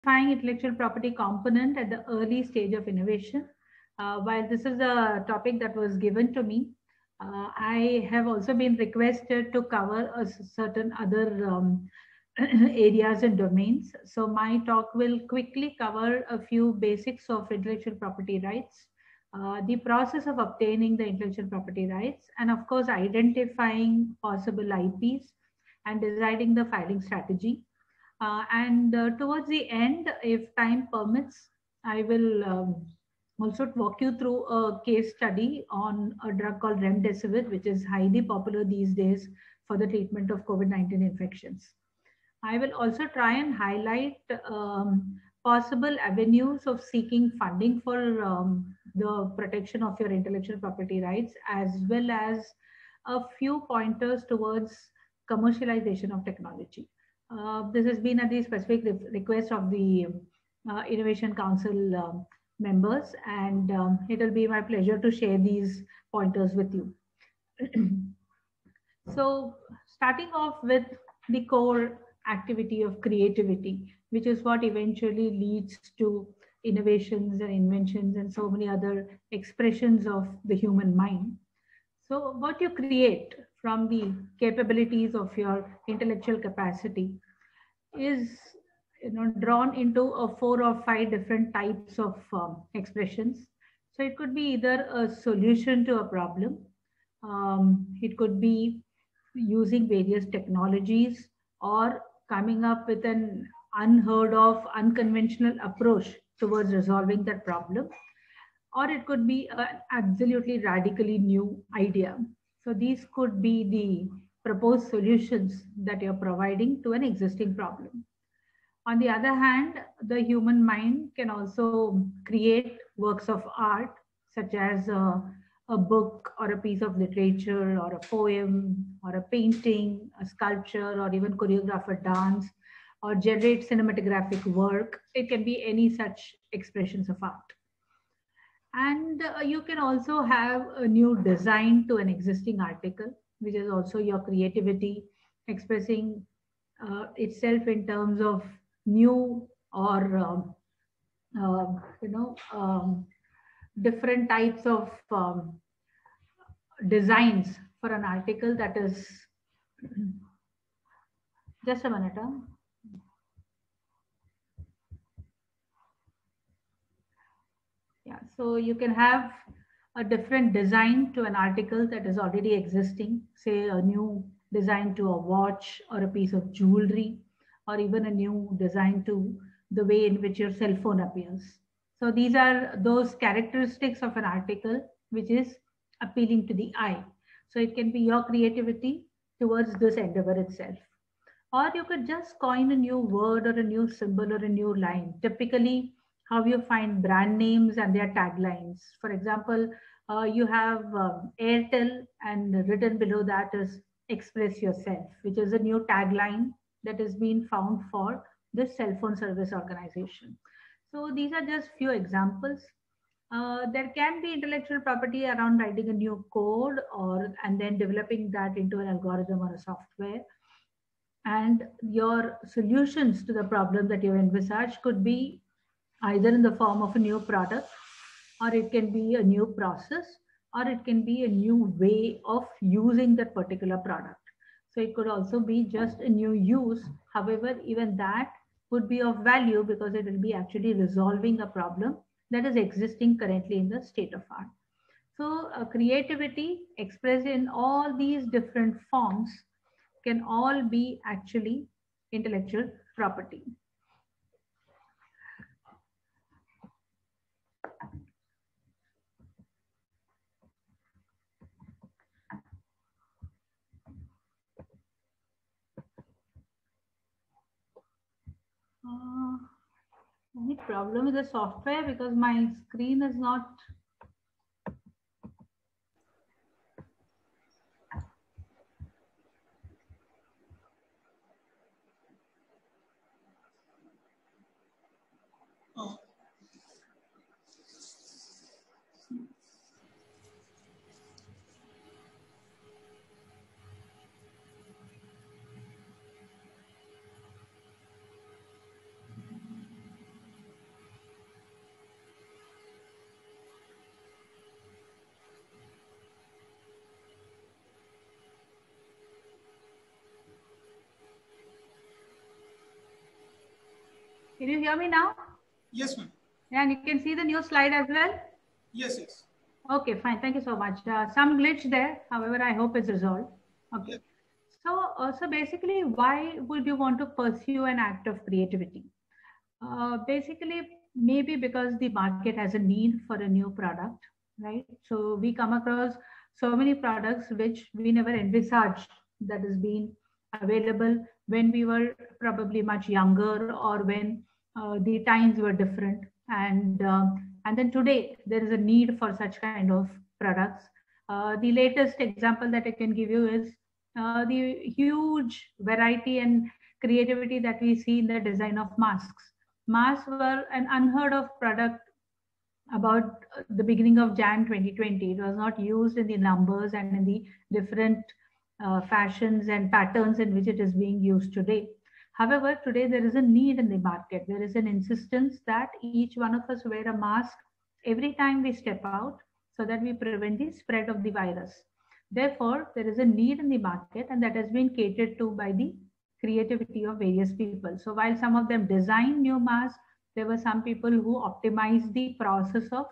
identifying intellectual property component at the early stage of innovation. While this is a topic that was given to me, I have also been requested to cover a certain other areas and domains. So my talk will quickly cover a few basics of intellectual property rights, the process of obtaining the intellectual property rights, and of course, identifying possible IPs and deciding the filing strategy. And towards the end, if time permits, I will also walk you through a case study on a drug called remdesivir, which is highly popular these days for the treatment of COVID-19 infections. I will also try and highlight possible avenues of seeking funding for the protection of your intellectual property rights, as well as a few pointers towards commercialization of technology. This has been at the specific request of the Innovation Council members, and it will be my pleasure to share these pointers with you. So, starting off with the core activity of creativity, which is what eventually leads to innovations and inventions and so many other expressions of the human mind. So, what you create from the capabilities of your intellectual capacity is drawn into a 4 or 5 different types of expressions. So, it could be either a solution to a problem, it could be using various technologies, or coming up with an unheard of, unconventional approach towards resolving that problem, or it could be an absolutely radically new idea. So these could be the proposed solutions that you're providing to an existing problem. On the other hand, the human mind can also create works of art, such as a book or a piece of literature or a poem or a painting, a sculpture, or even choreograph a dance, or generate cinematographic work. It can be any such expressions of art. And you can also have a new design to an existing article, which is also your creativity expressing itself in terms of new or different types of designs for an article that is just a minute. Yeah, so you can have a different design to an article that is already existing, say a new design to a watch or a piece of jewelry, or even a new design to the way in which your cell phone appears. So these are those characteristics of an article which is appealing to the eye. So it can be your creativity towards this endeavor itself. Or you could just coin a new word or a new symbol or a new line. Typically, how you find brand names and their taglines. For example, you have Airtel, and written below that is Express Yourself, which is a new tagline that has been found for this cell phone service organization. So these are just few examples. There can be intellectual property around writing a new code, or and then developing that into an algorithm or a software. And your solutions to the problem that you envisage could be either in the form of a new product, or it can be a new process, or it can be a new way of using that particular product. So it could also be just a new use. However, even that would be of value because it will be actually resolving a problem that is existing currently in the state of art. So creativity expressed in all these different forms can all be actually intellectual property. Any problem with the software because my screen is not. Can you hear me now? Yes, ma'am. Yeah, and you can see the new slide as well? Yes, yes. Okay, fine. Thank you so much. Some glitch there. However, I hope it's resolved. Okay. Yeah. So basically, why would you want to pursue an act of creativity? Basically, maybe because the market has a need for a new product, right? So we come across so many products which we never envisaged that is being available when we were probably much younger, or when the times were different. And then today there is a need for such kind of products. The latest example that I can give you is the huge variety and creativity that we see in the design of masks. Masks were an unheard of product about the beginning of Jan 2020. It was not used in the numbers and in the different fashions and patterns in which it is being used today. However, today there is a need in the market. There is an insistence that each one of us wear a mask every time we step out, so that we prevent the spread of the virus. Therefore, there is a need in the market, and that has been catered to by the creativity of various people. So while some of them design new masks, there were some people who optimized the process of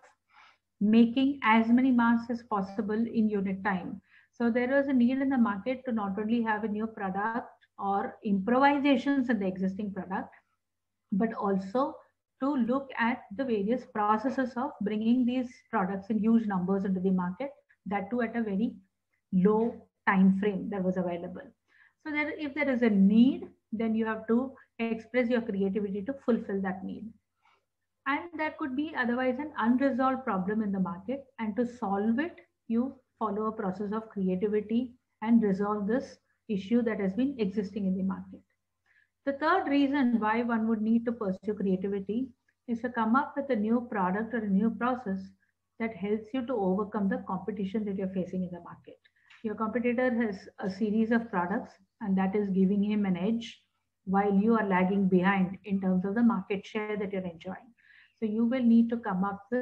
making as many masks as possible in unit time. So there was a need in the market to not only have a new product or improvisations in the existing product, but also to look at the various processes of bringing these products in huge numbers into the market, that too at a very low time frame that was available. So that if there is a need, then you have to express your creativity to fulfill that need. And there could be otherwise an unresolved problem in the market, and to solve it, you follow a process of creativity and resolve this issue that has been existing in the market. The third reason why one would need to pursue creativity is to come up with a new product or a new process that helps you to overcome the competition that you're facing in the market. Your competitor has a series of products, and that is giving him an edge while you are lagging behind in terms of the market share that you're enjoying. So you will need to come up with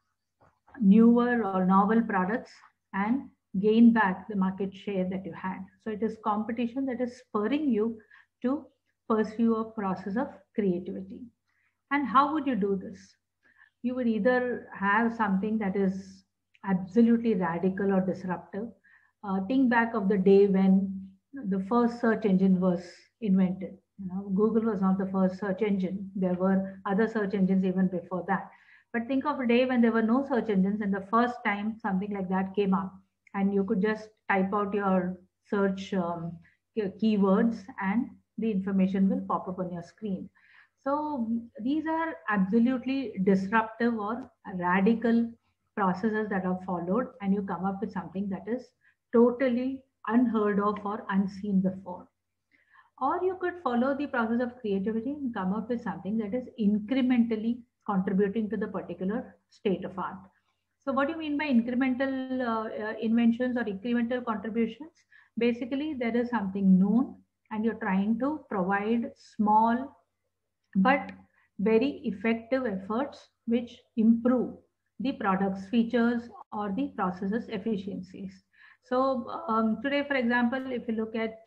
newer or novel products and gain back the market share that you had. So it is competition that is spurring you to pursue a process of creativity. And how would you do this? You would either have something that is absolutely radical or disruptive. Think back of the day when the first search engine was invented. Google was not the first search engine. There were other search engines even before that. But think of a day when there were no search engines, and the first time something like that came up, and you could just type out your search keywords, and the information will pop up on your screen. So these are absolutely disruptive or radical processes that are followed, and you come up with something that is totally unheard of or unseen before. Or you could follow the process of creativity and come up with something that is incrementally contributing to the particular state of art. So, what do you mean by incremental inventions or incremental contributions? Basically, there is something known, and you're trying to provide small but very effective efforts which improve the product's features or the processes efficiencies. So today, for example, if you look at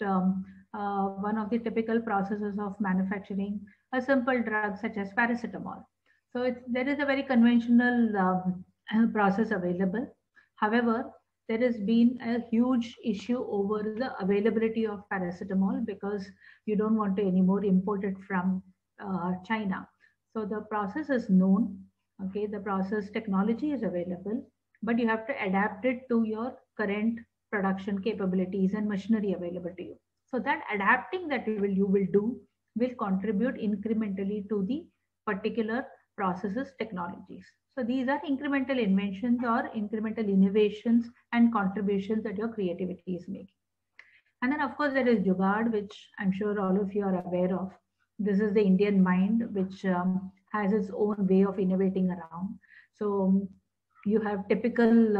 one of the typical processes of manufacturing a simple drug such as paracetamol. So there is a very conventional process available. However, there has been a huge issue over the availability of paracetamol, because you don't want to anymore import it from China. So the process is known, okay, the process technology is available, but you have to adapt it to your current production capabilities and machinery available to you. So that adapting that you will do will contribute incrementally to the particular processes technologies. So these are incremental inventions or incremental innovations and contributions that your creativity is making. And then of course there is Jugaad, which I'm sure all of you are aware of. This is the Indian mind, which has its own way of innovating around. So you have typical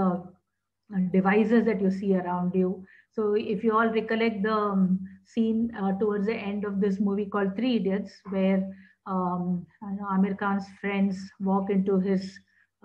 devices that you see around you. So if you all recollect the scene towards the end of this movie called Three Idiots, where Amir Khan's friends walk into his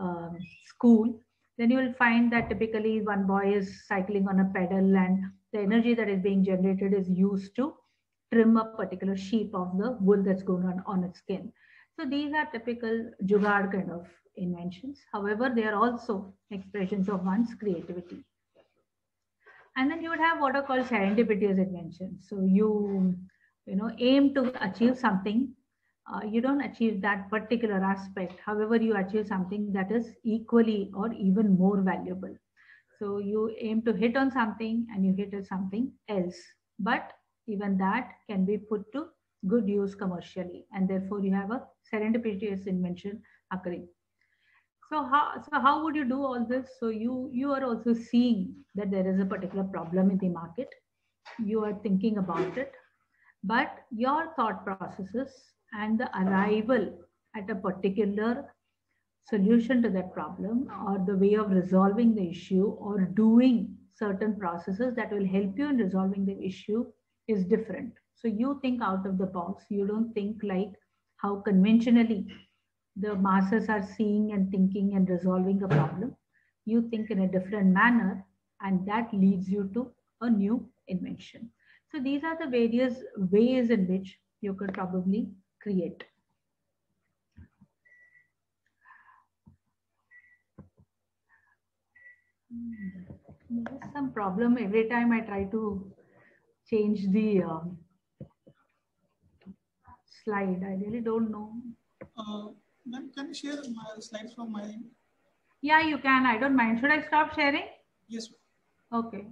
school, then you will find that typically one boy is cycling on a pedal, and the energy that is being generated is used to trim a particular sheep of the wool that's going on its skin. So these are typical jugaad kind of inventions. However, they are also expressions of one's creativity. And then you would have what are called serendipitous inventions. So you aim to achieve something. You don't achieve that particular aspect. However, you achieve something that is equally or even more valuable. So you aim to hit on something and you hit at something else. But even that can be put to good use commercially. And therefore, you have a serendipitous invention occurring. So how would you do all this? So you are also seeing that there is a particular problem in the market. You are thinking about it, but your thought processes and the arrival at a particular solution to that problem or the way of resolving the issue or doing certain processes that will help you in resolving the issue is different. So you think out of the box. You don't think like how conventionally the masses are seeing and thinking and resolving a problem. You think in a different manner, and that leads you to a new invention. So these are the various ways in which you could probably create. There's some problem every time I try to change the slide. I really don't know. Ma'am, can you share my slides from my end? Yeah, you can. I don't mind. Should I stop sharing? Yes. Okay.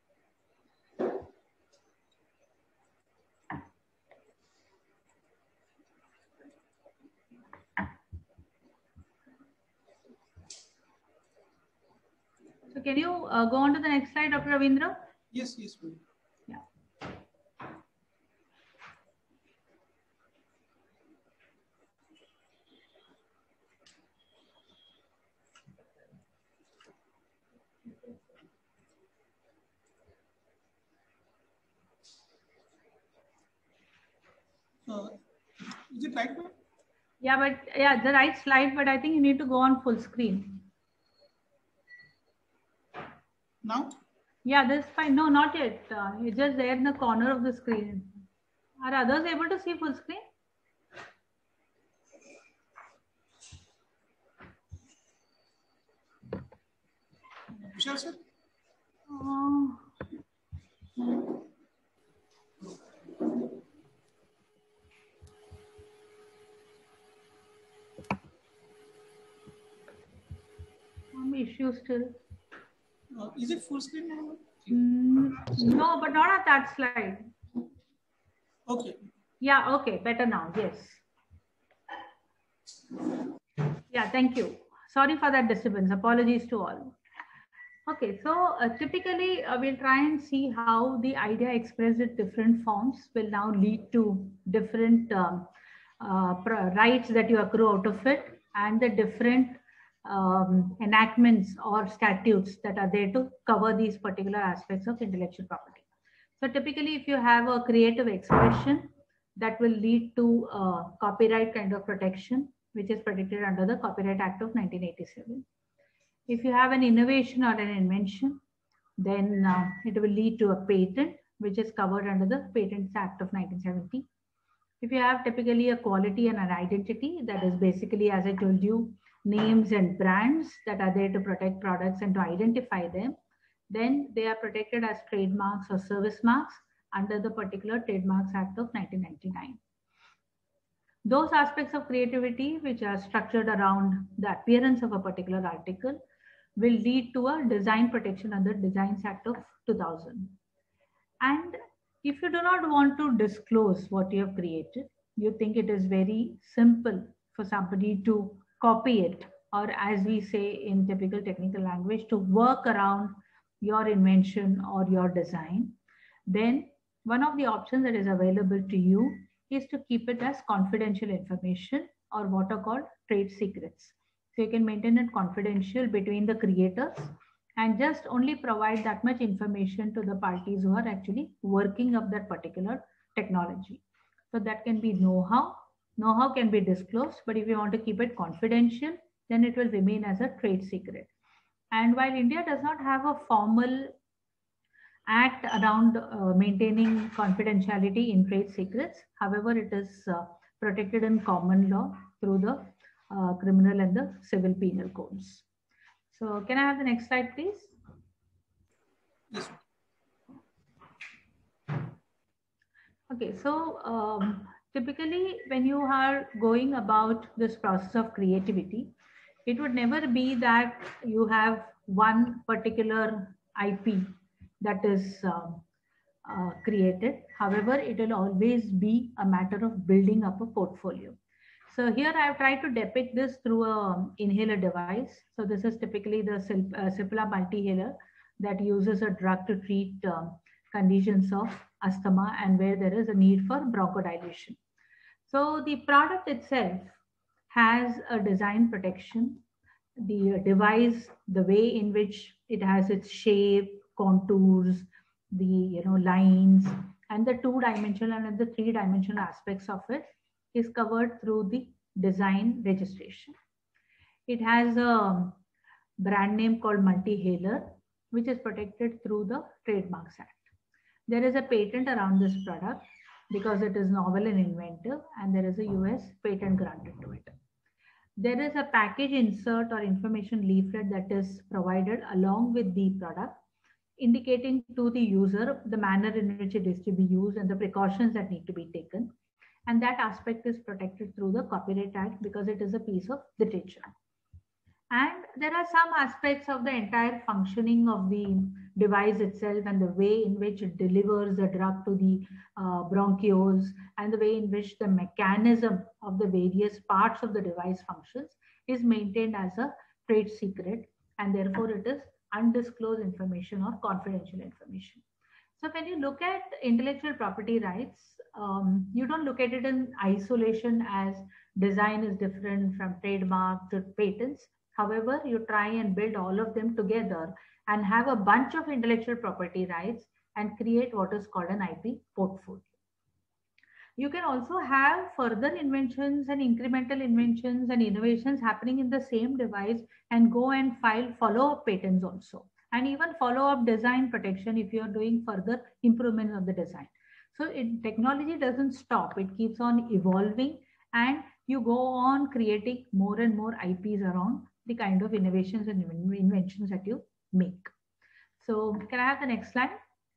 So can you go on to the next slide, Dr. Ravindra? Yes, yes, ma'am. Yeah. Is it right, ma'am? Yeah, but yeah, the right slide, but I think you need to go on full screen. Now? Yeah, this is fine. No, not yet. It's just there in the corner of the screen. Are others able to see full screen? Vishal, sir? Some issue still. Is it full screen now? No, but not at that slide. Okay. Yeah, okay, better now. Yes. Yeah, thank you. Sorry for that disturbance. Apologies to all. Okay, so typically we'll try and see how the idea expressed in different forms will now lead to different rights that you accrue out of it and the different enactments or statutes that are there to cover these particular aspects of intellectual property. So typically, if you have a creative expression, that will lead to copyright kind of protection, which is protected under the Copyright Act of 1987. If you have an innovation or an invention, then it will lead to a patent, which is covered under the Patents Act of 1970. If you have typically a quality and an identity, that is basically, as I told you, names and brands that are there to protect products and to identify them, then they are protected as trademarks or service marks under the particular Trademarks Act of 1999. Those aspects of creativity which are structured around the appearance of a particular article will lead to a design protection under Designs Act of 2000. And if you do not want to disclose what you have created, you think it is very simple for somebody to copy it, or as we say in typical technical language, to work around your invention or your design, then one of the options that is available to you is to keep it as confidential information or what are called trade secrets. So you can maintain it confidential between the creators and just only provide that much information to the parties who are actually working up that particular technology. So that can be know-how. Know-how can be disclosed, but if you want to keep it confidential, then it will remain as a trade secret. And while India does not have a formal act around maintaining confidentiality in trade secrets, however, it is protected in common law. through the criminal and the civil penal codes. So can I have the next slide, please? Yes. Okay, so typically when you are going about this process of creativity, it would never be that you have one particular IP that is created. However, it will always be a matter of building up a portfolio. So here I have tried to depict this through a inhaler device. So this is typically the Cipla multi-inhaler that uses a drug to treat conditions of asthma and where there is a need for bronchodilation. So the product itself has a design protection. The device, the way in which it has its shape, contours, the lines, and the two-dimensional and the three-dimensional aspects of it is covered through the design registration. It has a brand name called Multi-Haler, which is protected through the Trademarks Act. There is a patent around this product because it is novel and inventive, and there is a US patent granted to it. There is a package insert or information leaflet that is provided along with the product, indicating to the user the manner in which it is to be used and the precautions that need to be taken. And that aspect is protected through the Copyright Act because it is a piece of literature. And there are some aspects of the entire functioning of the device itself and the way in which it delivers the drug to the bronchioles and the way in which the mechanism of the various parts of the device functions is maintained as a trade secret, and therefore it is undisclosed information or confidential information. So when you look at intellectual property rights, you don't look at it in isolation as design is different from trademark to patents. However, you try and build all of them together and have a bunch of intellectual property rights and create what is called an IP portfolio. You can also have further inventions and incremental inventions and innovations happening in the same device and go and file follow-up patents also, and even follow-up design protection if you are doing further improvements of the design. So technology doesn't stop, it keeps on evolving, and you go on creating more and more IPs around the kind of innovations and inventions that you make. So can I have the next slide?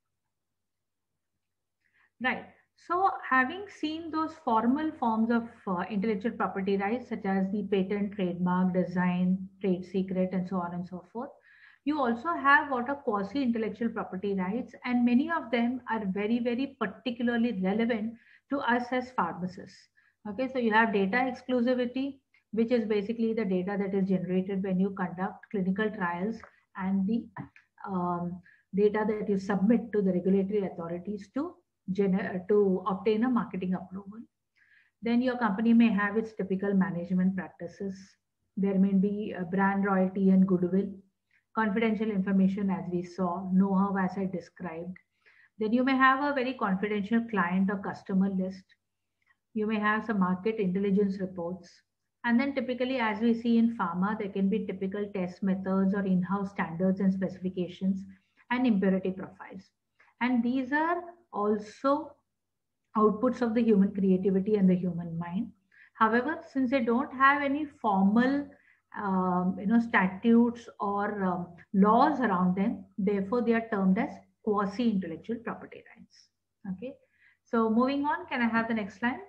Right. So having seen those formal forms of intellectual property rights, such as the patent, trademark, design, trade secret, and so on and so forth, you also have what are quasi-intellectual property rights, and many of them are very, very particularly relevant to us as pharmacists. Okay, so you have data exclusivity, which is basically the data that is generated when you conduct clinical trials and the data that you submit to the regulatory authorities to obtain a marketing approval. Then your company may have its typical management practices. There may be a brand royalty and goodwill, confidential information as we saw, know-how as I described. Then you may have a very confidential client or customer list. You may have some market intelligence reports. And then typically, as we see in pharma, there can be typical test methods or in-house standards and specifications and impurity profiles. And these are also outputs of the human creativity and the human mind. However, since they don't have any formal statutes or laws around them, therefore they are termed as quasi-intellectual property rights. Okay, so moving on, can I have the next slide?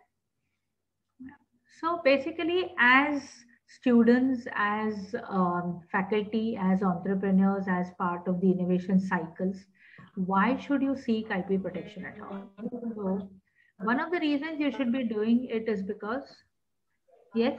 So basically, as students, as faculty, as entrepreneurs, as part of the innovation cycles, why should you seek IP protection at all? So one of the reasons you should be doing it is because, yes,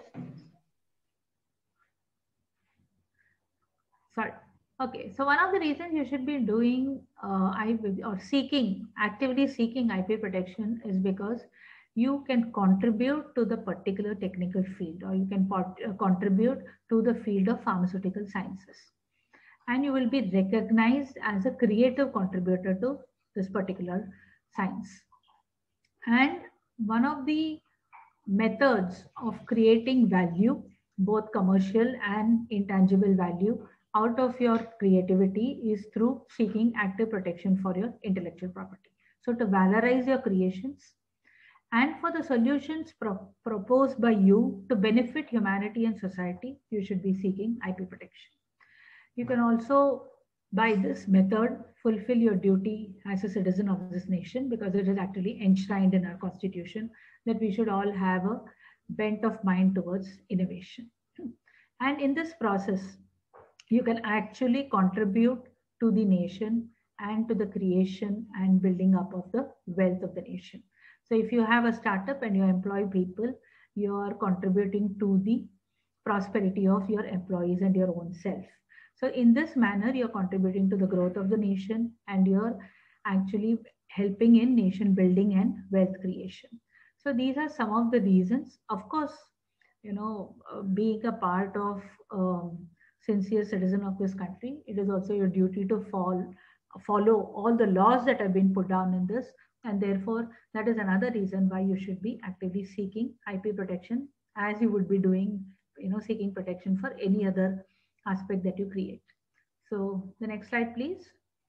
sorry. Okay, so one of the reasons you should be doing IP or actively seeking IP protection is because you can contribute to the particular technical field, or you can contribute to the field of pharmaceutical sciences. And you will be recognized as a creative contributor to this particular science. And one of the methods of creating value, both commercial and intangible value, out of your creativity is through seeking active protection for your intellectual property. So to valorize your creations And for the solutions proposed by you to benefit humanity and society, you should be seeking IP protection. You can also, by this method, fulfill your duty as a citizen of this nation, because it is actually enshrined in our constitution that we should all have a bent of mind towards innovation. And in this process, you can actually contribute to the nation and to the creation and building up of the wealth of the nation. So if you have a startup and you employ people, you are contributing to the prosperity of your employees and your own self. So in this manner, you're contributing to the growth of the nation, and you're actually helping in nation building and wealth creation. So these are some of the reasons. Of course, being a part of sincere citizen of this country, it is also your duty to follow all the laws that have been put down in this, and therefore that is another reason why you should be actively seeking IP protection, as you would be doing, seeking protection for any other aspect that you create. So the next slide, please.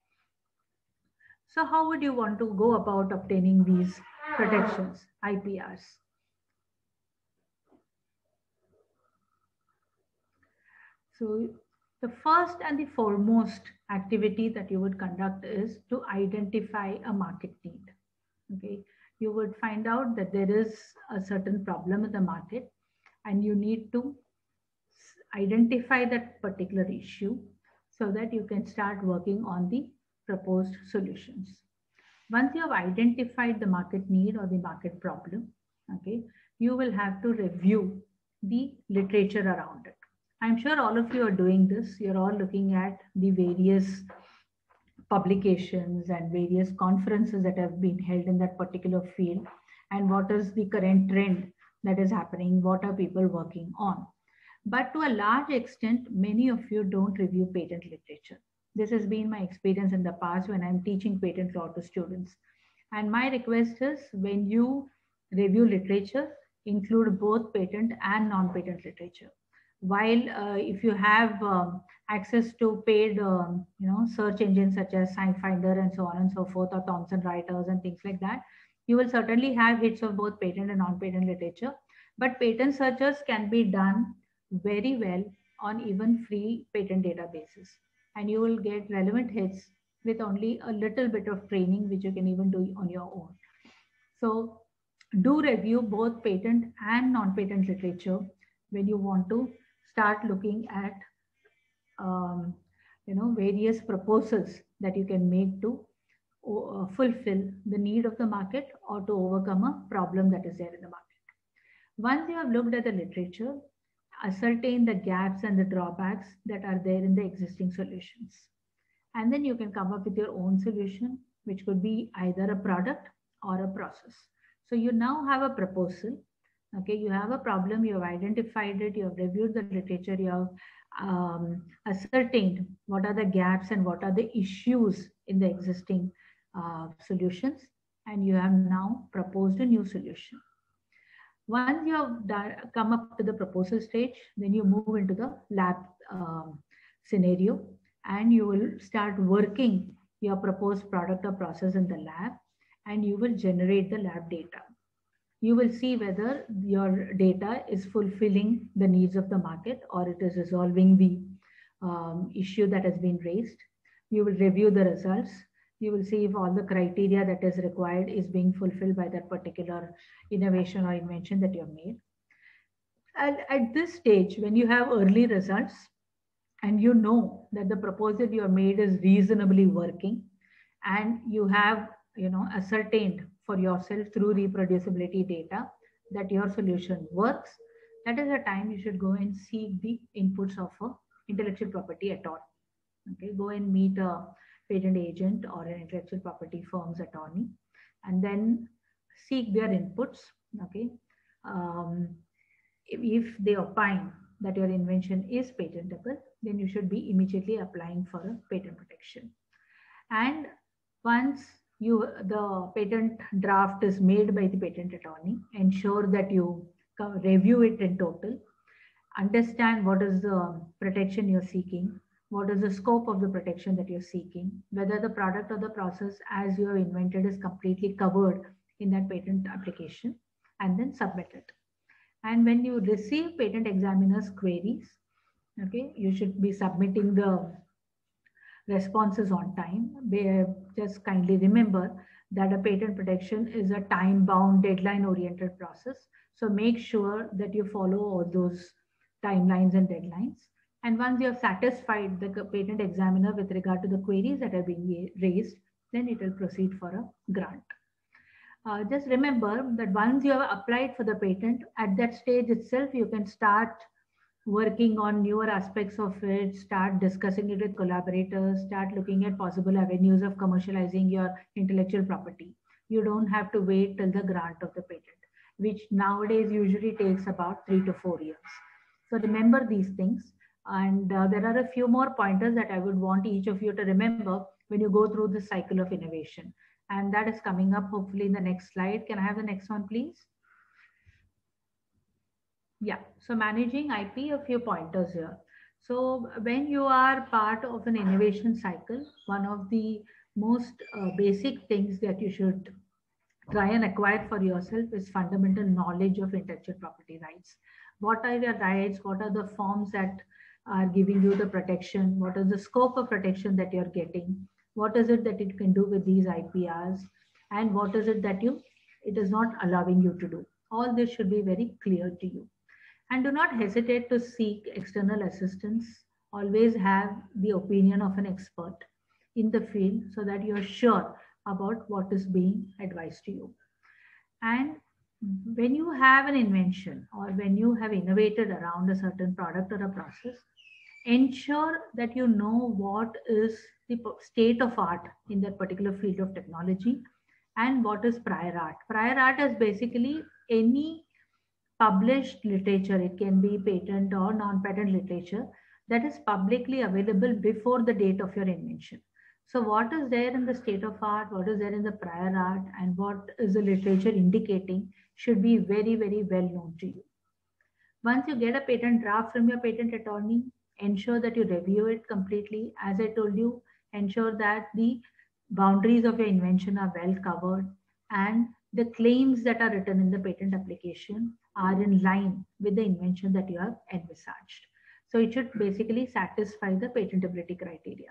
So how would you want to go about obtaining these protections, IPRs? So the first and the foremost activity that you would conduct is to identify a market need. Okay, you would find out that there is a certain problem in the market, and you need to identify that particular issue so that you can start working on the proposed solutions. Once you have identified the market need or the market problem, okay, you will have to review the literature around it. I'm sure all of you are doing this. You're all looking at the various publications and various conferences that have been held in that particular field, and what is the current trend that is happening, what are people working on. But to a large extent, many of you don't review patent literature. This has been my experience in the past when I'm teaching patent law to students. And my request is, when you review literature, include both patent and non-patent literature. While if you have access to paid search engines such as SciFinder and so on and so forth, or Thomson Reuters and things like that, you will certainly have hits of both patent and non-patent literature. But patent searches can be done very well on even free patent databases, and you will get relevant hits with only a little bit of training, which you can even do on your own. So do review both patent and non-patent literature when you want to start looking at various proposals that you can make to fulfill the need of the market or to overcome a problem that is there in the market. Once you have looked at the literature, ascertain the gaps and the drawbacks that are there in the existing solutions. And then you can come up with your own solution, which could be either a product or a process. So you now have a proposal. Okay, you have a problem, you have identified it, you have reviewed the literature, you have ascertained what are the gaps and what are the issues in the existing solutions, and you have now proposed a new solution. Once you have come up to the proposal stage, then you move into the lab scenario, and you will start working your proposed product or process in the lab, and you will generate the lab data. You will see whether your data is fulfilling the needs of the market or it is resolving the issue that has been raised. You will review the results. You will see if all the criteria that is required is being fulfilled by that particular innovation or invention that you have made. And at this stage, when you have early results and you know that the proposal you have made is reasonably working, and you have ascertained for yourself through reproducibility data that your solution works, that is the time you should go and seek the inputs of an intellectual property attorney. Okay, go and meet a patent agent or an intellectual property firm's attorney, and then seek their inputs. Okay, if they opine that your invention is patentable, then you should be immediately applying for a patent protection. And once the patent draft is made by the patent attorney, ensure that you review it in total, understand what is the protection you're seeking, what is the scope of the protection that you're seeking, whether the product or the process as you have invented is completely covered in that patent application and then submit it. And when you receive patent examiner's queries, okay, you should be submitting the responses on time. Just kindly remember that a patent protection is a time-bound, deadline-oriented process. So make sure that you follow all those timelines and deadlines. And once you have satisfied the patent examiner with regard to the queries that are being raised, then it will proceed for a grant. Just remember that once you have applied for the patent, at that stage itself, you can start working on newer aspects of it, start discussing it with collaborators, start looking at possible avenues of commercializing your intellectual property. You don't have to wait till the grant of the patent, which nowadays usually takes about 3 to 4 years. So remember these things. And there are a few more pointers that I would want each of you to remember when you go through this cycle of innovation. And that is coming up hopefully in the next slide. Can I have the next one, please? Yeah, so managing IP, a few pointers here. So when you are part of an innovation cycle, one of the most basic things that you should try and acquire for yourself is fundamental knowledge of intellectual property rights. What are your rights? What are the forms that are giving you the protection? What is the scope of protection that you're getting? What is it that it can do with these IPRs? And what is it that it is not allowing you to do? All this should be very clear to you. And do not hesitate to seek external assistance. Always have the opinion of an expert in the field so that you're sure about what is being advised to you. And when you have an invention or when you have innovated around a certain product or a process, ensure that you know what is the state of art in that particular field of technology and what is prior art. Prior art is basically any published literature, it can be patent or non-patent literature, that is publicly available before the date of your invention. So what is there in the state of art, what is there in the prior art, and what is the literature indicating should be very, very well known to you. Once you get a patent draft from your patent attorney, ensure that you review it completely. As I told you, ensure that the boundaries of your invention are well covered and the claims that are written in the patent application are in line with the invention that you have envisaged. So it should basically satisfy the patentability criteria.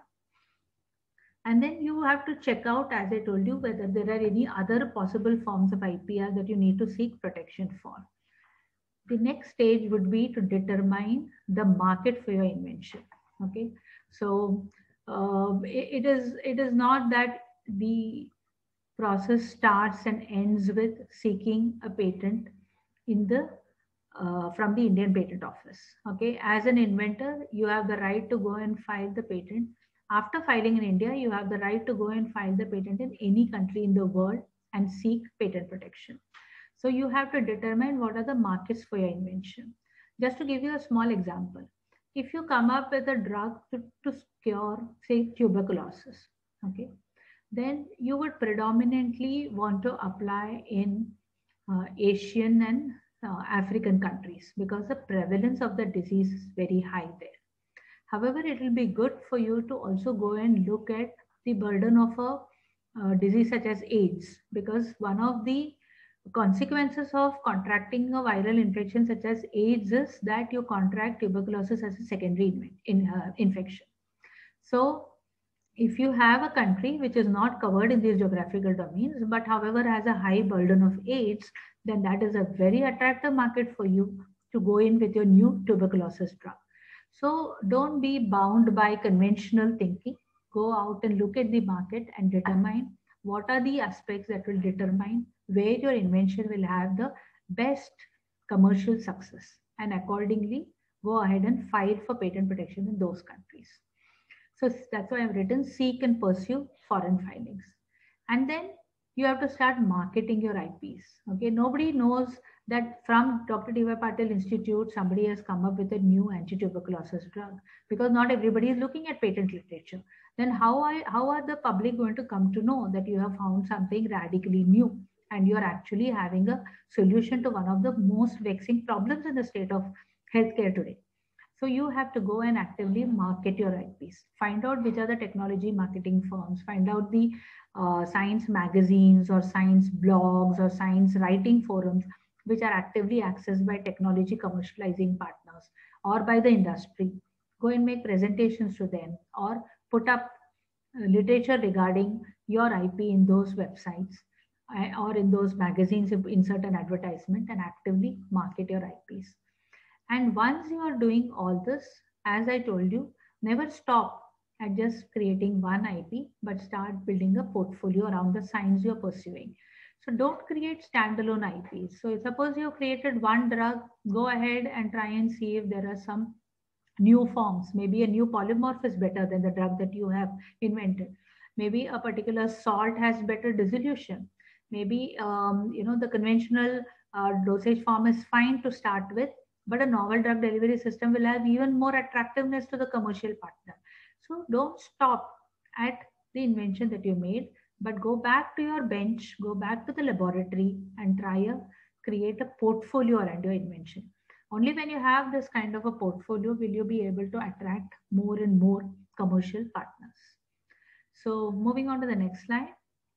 And then you have to check out, as I told you, whether there are any other possible forms of IPR that you need to seek protection for. The next stage would be to determine the market for your invention. Okay, so it is not that the process starts and ends with seeking a patent in the from the Indian Patent Office. Okay, as an inventor, you have the right to go and file the patent. After filing in India, you have the right to go and file the patent in any country in the world and seek patent protection. So you have to determine what are the markets for your invention. Just to give you a small example, if you come up with a drug to cure, say, tuberculosis, okay, then you would predominantly want to apply in Asian and African countries because the prevalence of the disease is very high there. However, it will be good for you to also go and look at the burden of a disease such as AIDS, because one of the consequences of contracting a viral infection such as AIDS is that you contract tuberculosis as a secondary infection. So if you have a country which is not covered in these geographical domains, but however has a high burden of AIDS, then that is a very attractive market for you to go in with your new tuberculosis drug. So don't be bound by conventional thinking. Go out and look at the market and determine what are the aspects that will determine where your invention will have the best commercial success, and accordingly go ahead and file for patent protection in those countries. So that's why I've written seek and pursue foreign filings. And then you have to start marketing your IPs. Okay, nobody knows that from Dr. D.Y. Patil Institute, somebody has come up with a new anti-tuberculosis drug, because not everybody is looking at patent literature. Then how are the public going to come to know that you have found something radically new and you are actually having a solution to one of the most vexing problems in the state of healthcare today? So you have to go and actively market your IPs. Find out which are the technology marketing firms. Find out the science magazines or science blogs or science writing forums which are actively accessed by technology commercializing partners or by the industry. Go and make presentations to them or put up literature regarding your IP in those websites or in those magazines, insert an advertisement and actively market your IPs. And once you are doing all this, as I told you, never stop at just creating one IP, but start building a portfolio around the science you're pursuing. So don't create standalone IPs. So suppose you created one drug, go ahead and try and see if there are some new forms. Maybe a new polymorph is better than the drug that you have invented. Maybe a particular salt has better dissolution. Maybe the conventional dosage form is fine to start with, but a novel drug delivery system will have even more attractiveness to the commercial partner. So don't stop at the invention that you made, but go back to your bench, go back to the laboratory and create a portfolio around your invention. Only when you have this kind of a portfolio will you be able to attract more and more commercial partners. So moving on to the next slide.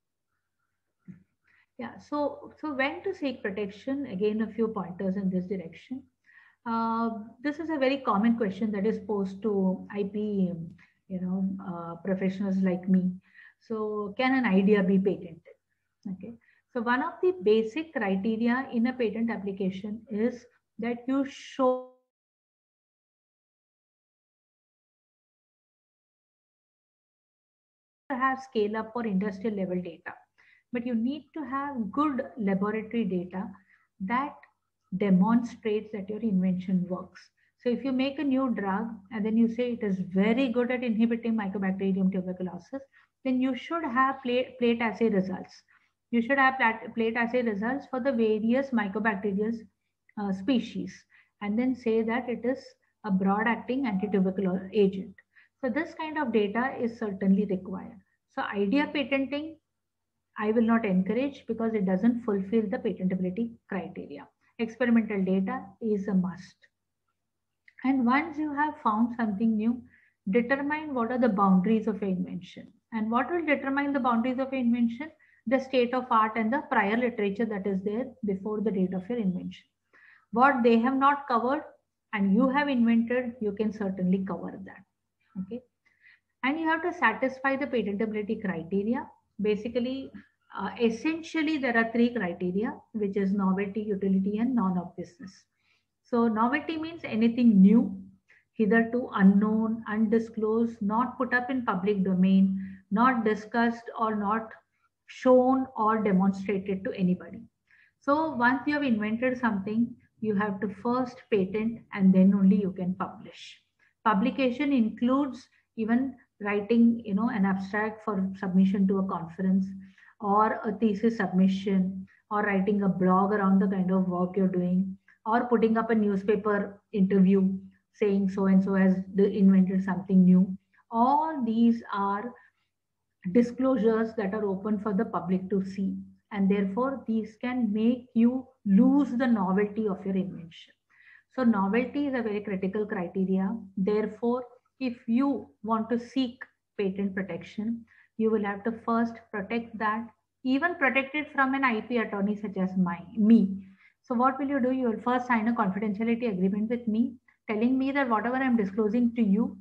Yeah, so when to seek protection, again, a few pointers in this direction. This is a very common question that is posed to IP, professionals like me. So can an idea be patented? Okay. So one of the basic criteria in a patent application is that you show to have scale up or industrial level data, but you need to have good laboratory data that demonstrates that your invention works. So if you make a new drug and then you say it is very good at inhibiting Mycobacterium tuberculosis, then you should have plate assay results. You should have plate assay results for the various Mycobacterial species and then say that it is a broad acting anti-tubercular agent. So this kind of data is certainly required. So idea patenting, I will not encourage because it doesn't fulfill the patentability criteria. Experimental data is a must. And once you have found something new, determine what are the boundaries of your invention. And what will determine the boundaries of your invention? The state of art and the prior literature that is there before the date of your invention. What they have not covered and you have invented, you can certainly cover that. Okay. And you have to satisfy the patentability criteria. Basically, essentially, there are three criteria, which is novelty, utility, and non-obviousness. So novelty means anything new, hitherto unknown, undisclosed, not put up in public domain, not discussed or not shown or demonstrated to anybody. So once you have invented something, you have to first patent and then only you can publish. Publication includes even writing, an abstract for submission to a conference or a thesis submission or writing a blog around the kind of work you're doing or putting up a newspaper interview saying so and so has invented something new. All these are disclosures that are open for the public to see, and therefore these can make you lose the novelty of your invention. So novelty is a very critical criteria. Therefore, if you want to seek patent protection, you will have to first protect that, even protect it from an IP attorney such as me. So what will you do? You will first sign a confidentiality agreement with me, telling me that whatever I'm disclosing to you,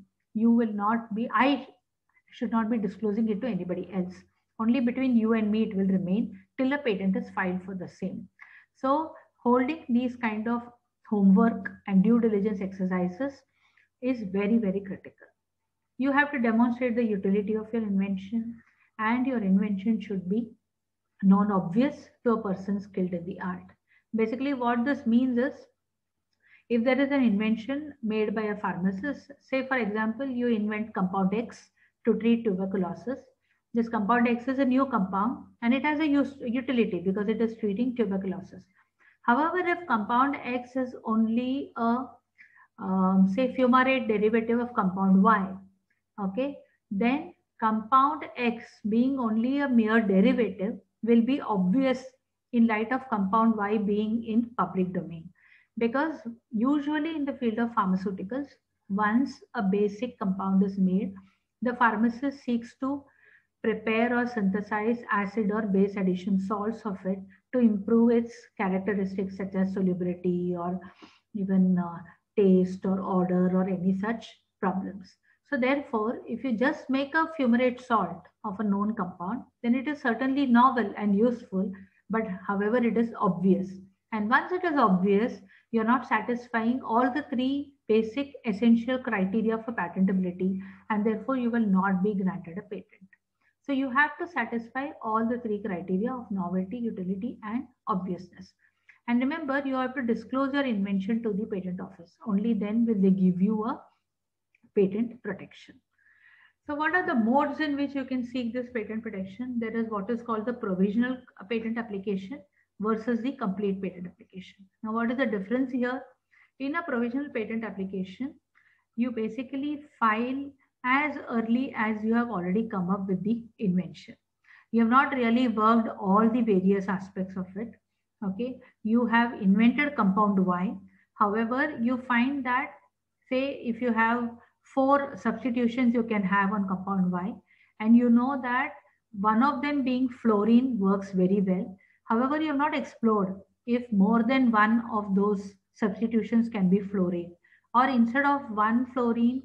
I should not be disclosing it to anybody else. Only between you and me it will remain till a patent is filed for the same. So holding these kind of homework and due diligence exercises is very, very critical. You have to demonstrate the utility of your invention, and your invention should be non-obvious to a person skilled in the art. Basically, what this means is, if there is an invention made by a pharmacist, say for example, you invent compound X to treat tuberculosis. This compound X is a new compound and it has a utility because it is treating tuberculosis. However, if compound X is only a say fumarate derivative of compound Y, okay, then compound X being only a mere derivative will be obvious in light of compound Y being in public domain. Because usually in the field of pharmaceuticals, Once a basic compound is made, the pharmacist seeks to prepare or synthesize acid or base addition salts of it to improve its characteristics such as solubility or even taste or odor or any such problems. So therefore, if you just make a fumarate salt of a known compound, then it is certainly novel and useful, but however, it is obvious. And once it is obvious, you're not satisfying all the three basic essential criteria for patentability, and therefore you will not be granted a patent. So you have to satisfy all the three criteria of novelty, utility, and obviousness. And remember, you have to disclose your invention to the patent office. Only then will they give you a patent protection. So what are the modes in which you can seek this patent protection? There is what is called the provisional patent application versus the complete patent application. Now, what is the difference here? In a provisional patent application, you basically file as early as you have already come up with the invention. You have not really worked all the various aspects of it. Okay, you have invented compound Y. However, you find that, say, if you have 4 substitutions you can have on compound Y, and you know that one of them being fluorine works very well. However, you have not explored if more than one of those substitutions can be fluorine, or instead of one fluorine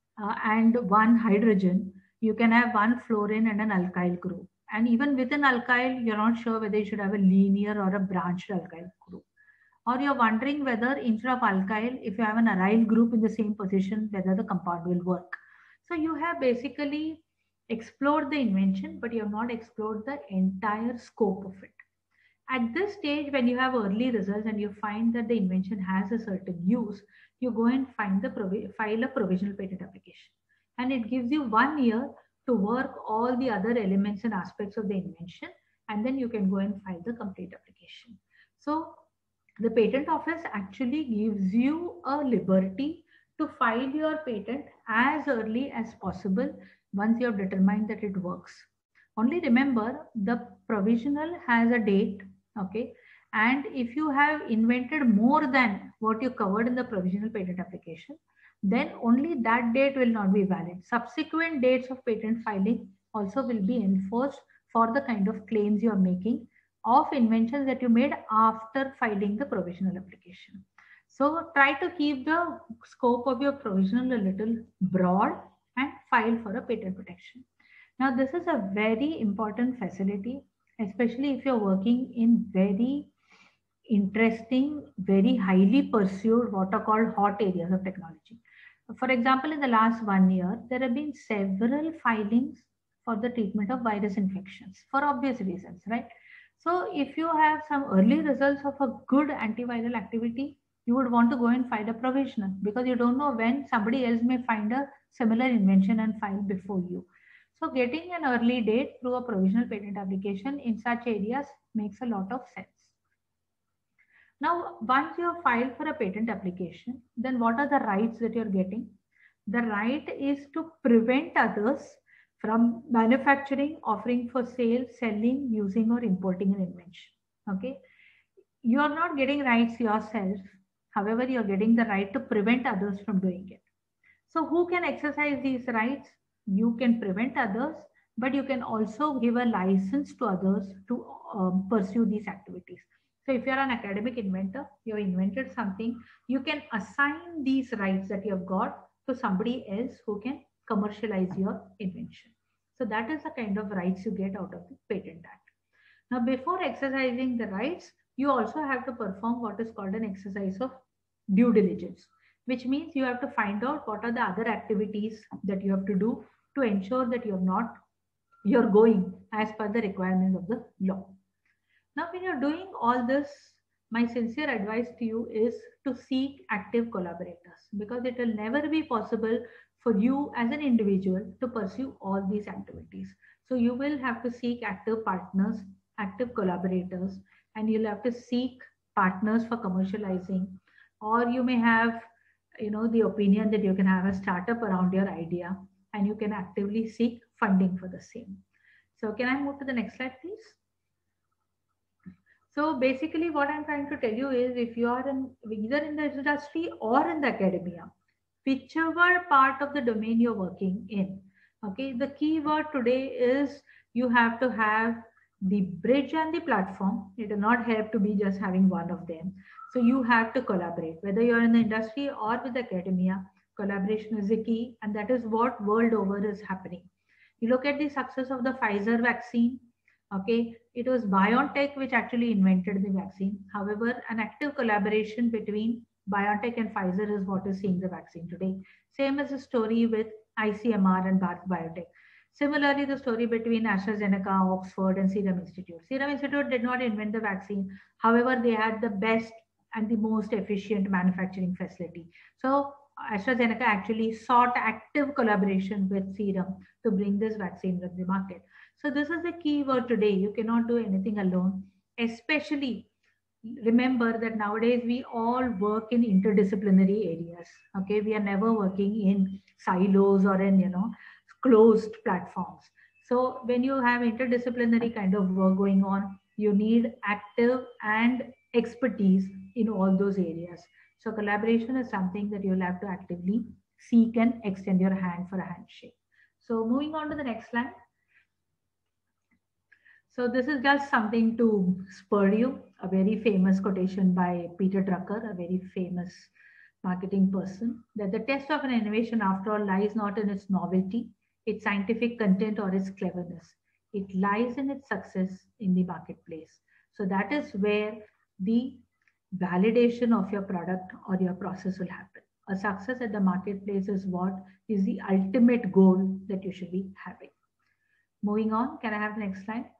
and one hydrogen, you can have one fluorine and an alkyl group. And even within alkyl, you're not sure whether you should have a linear or a branched alkyl group. Or you're wondering whether instead of alkyl, if you have an aryl group in the same position, whether the compound will work. So you have basically explored the invention, but you have not explored the entire scope of it. At this stage, when you have early results and you find that the invention has a certain use, you go and file a provisional patent application. And it gives you 1 year to work all the other elements and aspects of the invention, and then you can go and file the complete application. So the patent office actually gives you a liberty to file your patent as early as possible once you have determined that it works. Only remember, the provisional has a date. Okay, and if you have invented more than what you covered in the provisional patent application, then only that date will not be valid. Subsequent dates of patent filing also will be enforced for the kind of claims you are making of inventions that you made after filing the provisional application. So try to keep the scope of your provisional a little broad and file for a patent protection. Now, this is a very important facility, especially if you're working in very interesting, very highly pursued, what are called hot areas of technology. For example, in the last 1 year, there have been several filings for the treatment of virus infections for obvious reasons, right? So, if you have some early results of a good antiviral activity, you would want to go and file a provisional because you don't know when somebody else may find a similar invention and file before you. So, getting an early date through a provisional patent application in such areas makes a lot of sense. Now, once you have filed for a patent application, then what are the rights that you're getting? The right is to prevent others from manufacturing, offering for sale, selling, using, or importing an invention. Okay. You are not getting rights yourself. However, you're getting the right to prevent others from doing it. So, who can exercise these rights? You can prevent others, but you can also give a license to others to pursue these activities. So if you're an academic inventor, you invented something, you can assign these rights that you have got to somebody else who can commercialize your invention. So that is the kind of rights you get out of the Patent Act. Now, before exercising the rights, you also have to perform what is called an exercise of due diligence, which means you have to find out what are the other activities that you have to do to ensure that you're going as per the requirements of the law. Now, when you're doing all this, my sincere advice to you is to seek active collaborators because it will never be possible for you as an individual to pursue all these activities. So you will have to seek active partners, active collaborators, and you'll have to seek partners for commercializing, or you may have, the opinion that you can have a startup around your idea and you can actively seek funding for the same. So can I move to the next slide, please? So basically what I'm trying to tell you is if you are either in the industry or in the academia, whichever part of the domain you're working in. Okay, the key word today is you have to have the bridge and the platform. It does not have to be just having one of them. So you have to collaborate, whether you're in the industry or with academia. Collaboration is the key, and that is what world over is happening. You look at the success of the Pfizer vaccine. Okay, it was BioNTech which actually invented the vaccine. However, an active collaboration between BioNTech and Pfizer is what is seeing the vaccine today. Same as the story with ICMR and Bharat Biotech. Similarly, the story between AstraZeneca, Oxford, and Serum Institute. Serum Institute did not invent the vaccine. However, they had the best and the most efficient manufacturing facility. So AstraZeneca actually sought active collaboration with Serum to bring this vaccine to the market. So this is the key word today. You cannot do anything alone, especially remember that nowadays we all work in interdisciplinary areas. Okay, we are never working in silos or in closed platforms. So when you have interdisciplinary kind of work going on, you need active and expertise in all those areas. So collaboration is something that you'll have to actively seek and extend your hand for a handshake. So moving on to the next slide. So this is just something to spur you, a very famous quotation by Peter Drucker, a very famous marketing person, that the test of an innovation, after all, lies not in its novelty, its scientific content, or its cleverness. It lies in its success in the marketplace. So that is where the validation of your product or your process will happen. A success at the marketplace is what is the ultimate goal that you should be having. Moving on, can I have the next slide?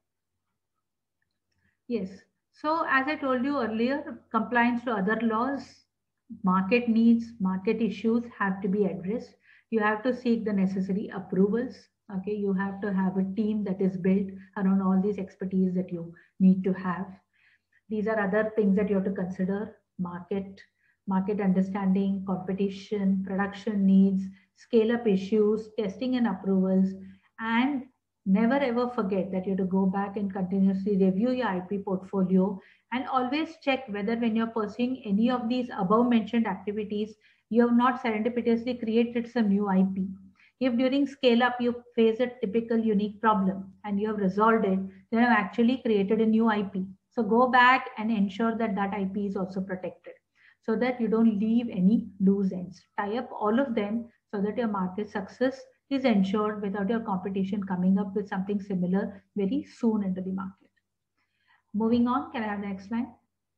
Yes. So as I told you earlier, compliance to other laws, market needs, market issues have to be addressed. You have to seek the necessary approvals. Okay, you have to have a team that is built around all these expertise that you need to have. These are other things that you have to consider: market understanding, competition, production needs, scale up issues, testing and approvals, and never ever forget that you have to go back and continuously review your IP portfolio and always check whether when you're pursuing any of these above mentioned activities, you have not serendipitously created some new IP. If during scale up you face a typical unique problem and you have resolved it, then you have actually created a new IP. So go back and ensure that that IP is also protected so that you don't leave any loose ends. Tie up all of them so that your market success is ensured without your competition coming up with something similar very soon into the market. Moving on, can I have the next slide?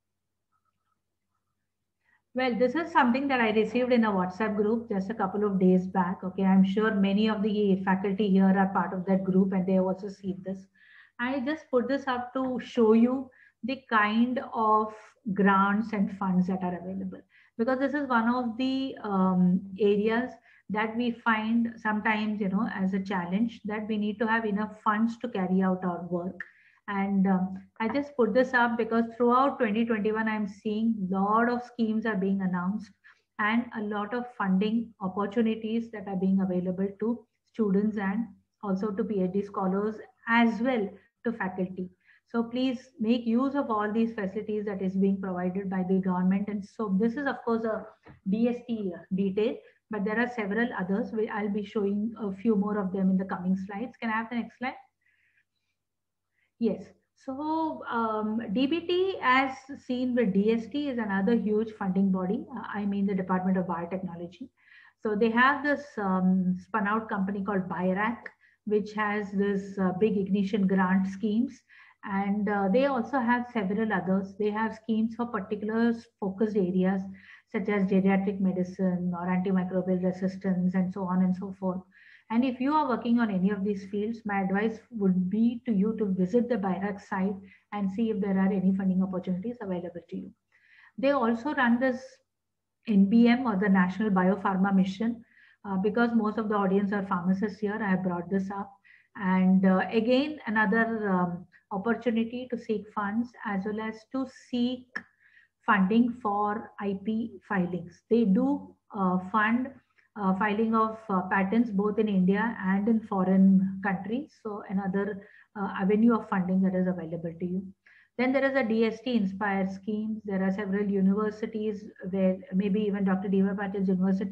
Well, this is something that I received in a WhatsApp group just a couple of days back. Okay, I'm sure many of the faculty here are part of that group and they have also seen this. I just put this up to show you the kind of grants and funds that are available, because this is one of the areas that we find sometimes, as a challenge, that we need to have enough funds to carry out our work. And I just put this up because throughout 2021, I'm seeing a lot of schemes are being announced and a lot of funding opportunities that are being available to students and also to PhD scholars as well to faculty. So please make use of all these facilities that is being provided by the government. And so this is of course a DST detail, but there are several others. I'll be showing a few more of them in the coming slides. Can I have the next slide? Yes. So DBT, as seen with DST, is another huge funding body. I mean the Department of Biotechnology. So they have this spun out company called BIRAC, which has this big ignition grant schemes. And they also have several others. They have schemes for particular focused areas such as geriatric medicine or antimicrobial resistance and so on and so forth. And if you are working on any of these fields, my advice would be to you to visit the BIRAC site and see if there are any funding opportunities available to you. They also run this NBM, or the National Biopharma Mission, because most of the audience are pharmacists here. I have brought this up. And again, another opportunity to seek funds as well as to seek funding for IP filings. They do fund filing of patents both in India and in foreign countries. So another avenue of funding that is available to you. Then there is a DST Inspire scheme. There are several universities where maybe even Dr. D.Y. Patil's university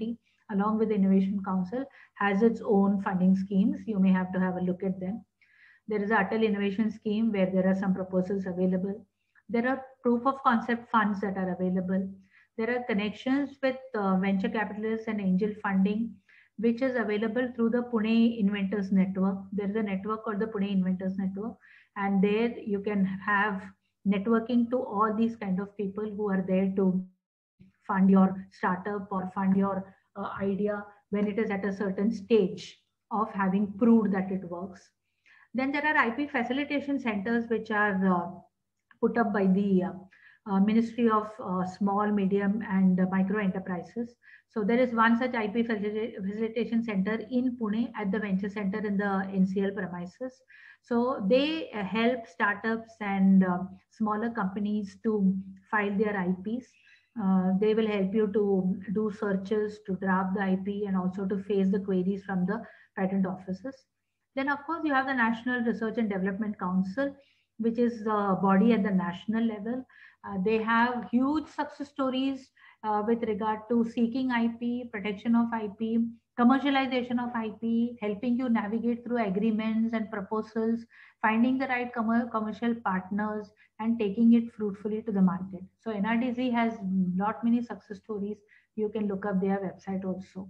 along with the Innovation Council, has its own funding schemes. You may have to have a look at them. There is a Atal Innovation Scheme where there are some proposals available. There are proof of concept funds that are available. There are connections with venture capitalists and angel funding, which is available through the Pune Inventors Network. There is a network called the Pune Inventors Network, and there you can have networking to all these kind of people who are there to fund your startup or fund your idea when it is at a certain stage of having proved that it works. Then there are IP facilitation centers which are put up by the Ministry of Small, Medium and Micro Enterprises. So there is one such IP facilitation center in Pune at the Venture Center in the NCL premises. So they help startups and smaller companies to file their IPs. They will help you to do searches, to draft the IP, and also to face the queries from the patent offices. Then, of course, you have the National Research and Development Council, which is the body at the national level. They have huge success stories with regard to seeking IP, protection of IP, commercialization of IP, helping you navigate through agreements and proposals, finding the right commercial partners, and taking it fruitfully to the market. So NRDC has lot many success stories. You can look up their website also.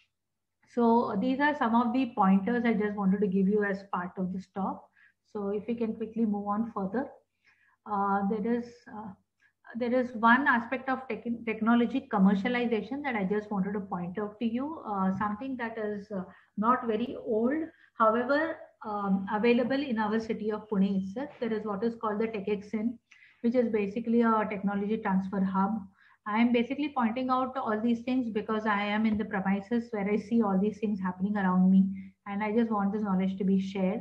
So these are some of the pointers I just wanted to give you as part of this talk. So if we can quickly move on further, uh, there is uh, there is one aspect of technology commercialization that I just wanted to point out to you. Something that is not very old, however, available in our city of Pune itself. There is what is called the TechXN, which is basically a technology transfer hub. I am basically pointing out all these things because I am in the premises where I see all these things happening around me, and I just want this knowledge to be shared.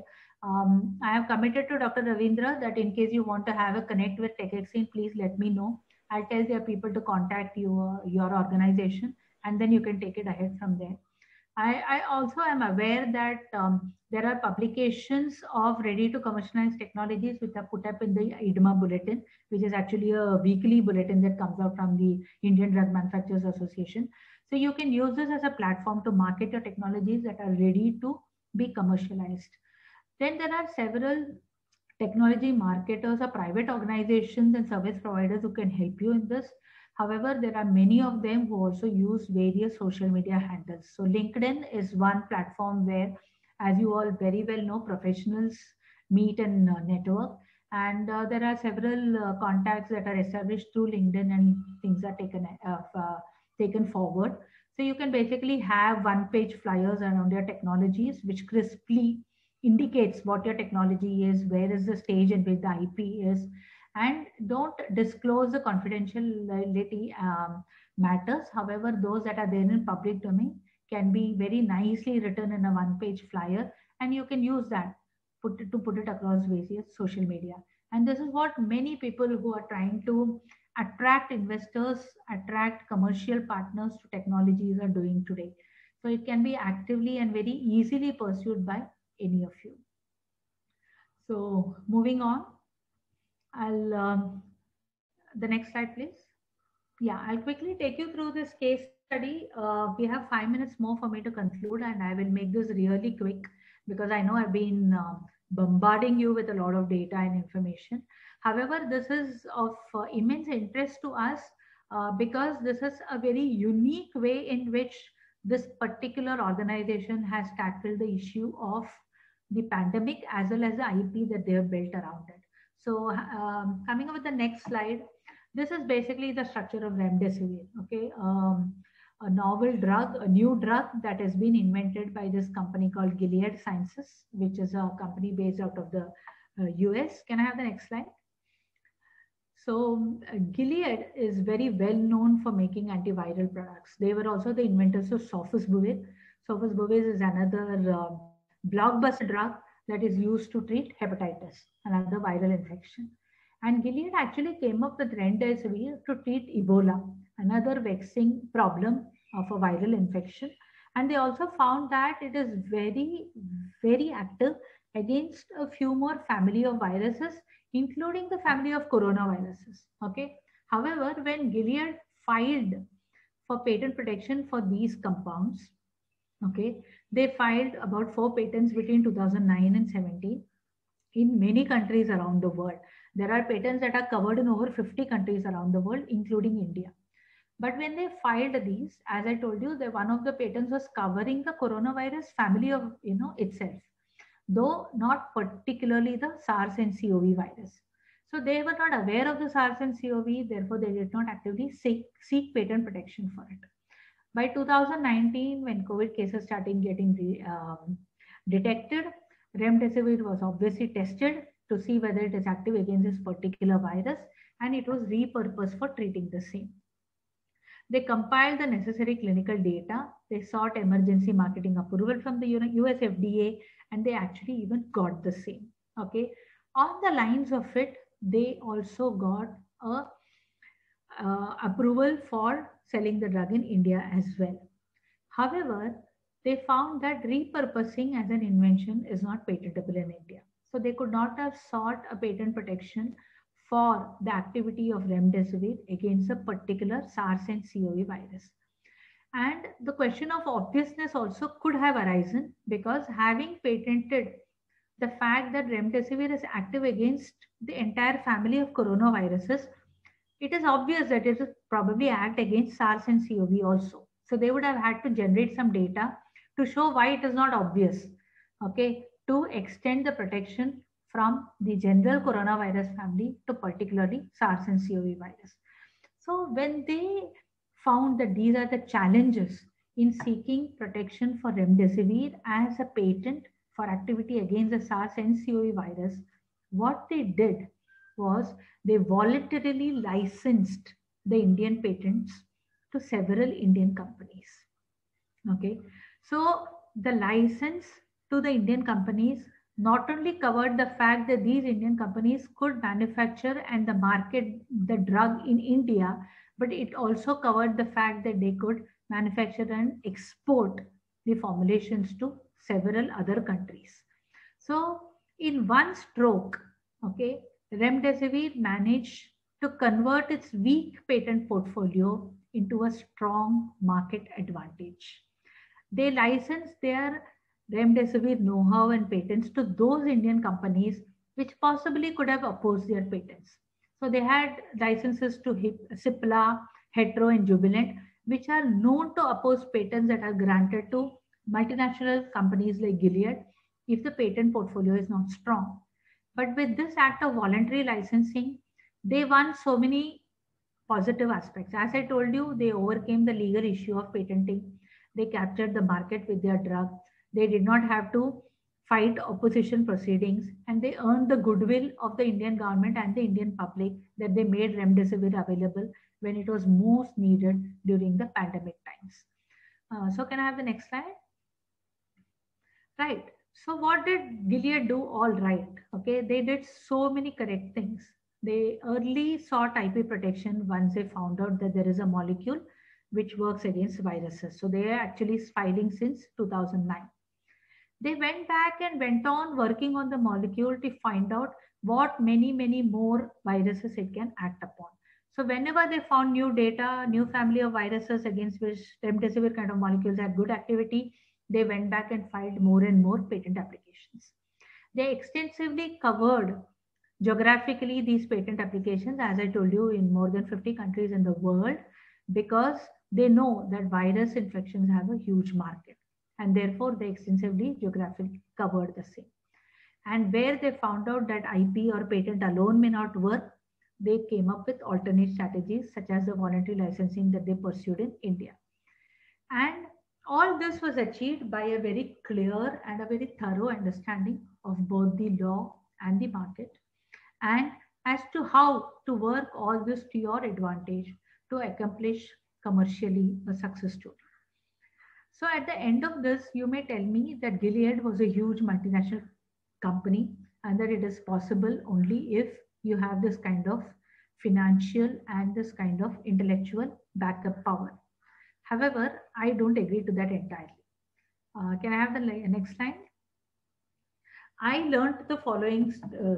I have committed to Dr. Ravindra that in case you want to have a connect with TechXN, please let me know. I'll tell their people to contact you, your organization, and then you can take it ahead from there. I also am aware that there are publications of ready to commercialize technologies which are put up in the IDMA bulletin, which is actually a weekly bulletin that comes out from the Indian Drug Manufacturers Association. So you can use this as a platform to market your technologies that are ready to be commercialized. Then there are several technology marketers or private organizations and service providers who can help you in this. However, there are many of them who also use various social media handles. So LinkedIn is one platform where, as you all very well know, professionals meet and network. And there are several contacts that are established through LinkedIn, and things are taken forward. So you can basically have one-page flyers around your technologies, which crisply indicates what your technology is, where is the stage in which the IP is, and don't disclose the confidentiality matters. However, those that are there in public domain can be very nicely written in a one-page flyer, and you can use that to put it across various social media. And this is what many people who are trying to attract investors, attract commercial partners to technologies are doing today. So it can be actively and very easily pursued by any of you. So moving on, I'll the next slide, please. Yeah, I'll quickly take you through this case study. We have 5 minutes more for me to conclude, and I will make this really quick because I know I've been bombarding you with a lot of data and information. However, this is of immense interest to us because this is a very unique way in which this particular organization has tackled the issue of the pandemic as well as the IP that they have built around it. So, coming up with the next slide, this is basically the structure of remdesivir. Okay, a novel drug, a new drug that has been invented by this company called Gilead Sciences, which is a company based out of the US. Can I have the next slide? So Gilead is very well known for making antiviral products. They were also the inventors of Sofosbuvir. Sofosbuvir is another blockbuster drug that is used to treat hepatitis, another viral infection. And Gilead actually came up with remdesivir to treat Ebola, another vexing problem of a viral infection. And they also found that it is very, very active against a few more family of viruses, including the family of coronaviruses. Okay. However, when Gilead filed for patent protection for these compounds. Okay, they filed about 4 patents between 2009 and 17 in many countries around the world. There are patents that are covered in over 50 countries around the world, including India. But when they filed these, as I told you, one of the patents was covering the coronavirus family of itself, though not particularly the SARS and CoV virus. So they were not aware of the SARS and CoV, therefore they did not actively seek patent protection for it. By 2019, when COVID cases started getting detected, remdesivir was obviously tested to see whether it is active against this particular virus, and it was repurposed for treating the same. They compiled the necessary clinical data. They sought emergency marketing approval from the US FDA, and they actually even got the same. Okay. On the lines of it, they also got a approval for selling the drug in India as well. However, they found that repurposing as an invention is not patentable in India. So they could not have sought a patent protection for the activity of remdesivir against a particular SARS and CoV virus. And the question of obviousness also could have arisen, because having patented the fact that remdesivir is active against the entire family of coronaviruses, it is obvious that it will probably act against SARS and CoV also. So they would have had to generate some data to show why it is not obvious, okay, to extend the protection from the general coronavirus family to particularly SARS and CoV virus. So when they found that these are the challenges in seeking protection for remdesivir as a patent for activity against the SARS and CoV virus, what they did was they voluntarily licensed the Indian patents to several Indian companies. Okay, so the license to the Indian companies not only covered the fact that these Indian companies could manufacture and the market the drug in India, but it also covered the fact that they could manufacture and export the formulations to several other countries. So in one stroke, okay, remdesivir managed to convert its weak patent portfolio into a strong market advantage. They licensed their remdesivir know-how and patents to those Indian companies which possibly could have opposed their patents. So they had licenses to Cipla, Hetero, and Jubilant, which are known to oppose patents that are granted to multinational companies like Gilead if the patent portfolio is not strong. But with this act of voluntary licensing, they won so many positive aspects. As I told you, they overcame the legal issue of patenting. They captured the market with their drug. They did not have to fight opposition proceedings, and they earned the goodwill of the Indian government and the Indian public that they made remdesivir available when it was most needed during the pandemic times. So can I have the next slide? Right. So what did Gilead do all right? Okay, they did so many correct things. They early sought IP protection once they found out that there is a molecule which works against viruses. So they are actually filing since 2009. They went back and went on working on the molecule to find out what many more viruses it can act upon. So whenever they found new data, new family of viruses against which remdesivir kind of molecules had good activity, they went back and filed more and more patent applications. They extensively covered geographically these patent applications, as I told you, in more than 50 countries in the world, because they know that virus infections have a huge market, and therefore they extensively geographically covered the same. And where they found out that IP or patent alone may not work, they came up with alternate strategies such as the voluntary licensing that they pursued in India. And all this was achieved by a very clear and a very thorough understanding of both the law and the market, and as to how to work all this to your advantage to accomplish commercially a success story. So at the end of this, you may tell me that Gilead was a huge multinational company and that it is possible only if you have this kind of financial and this kind of intellectual backup power. However, I don't agree to that entirely. Can I have the next slide? I learned the following,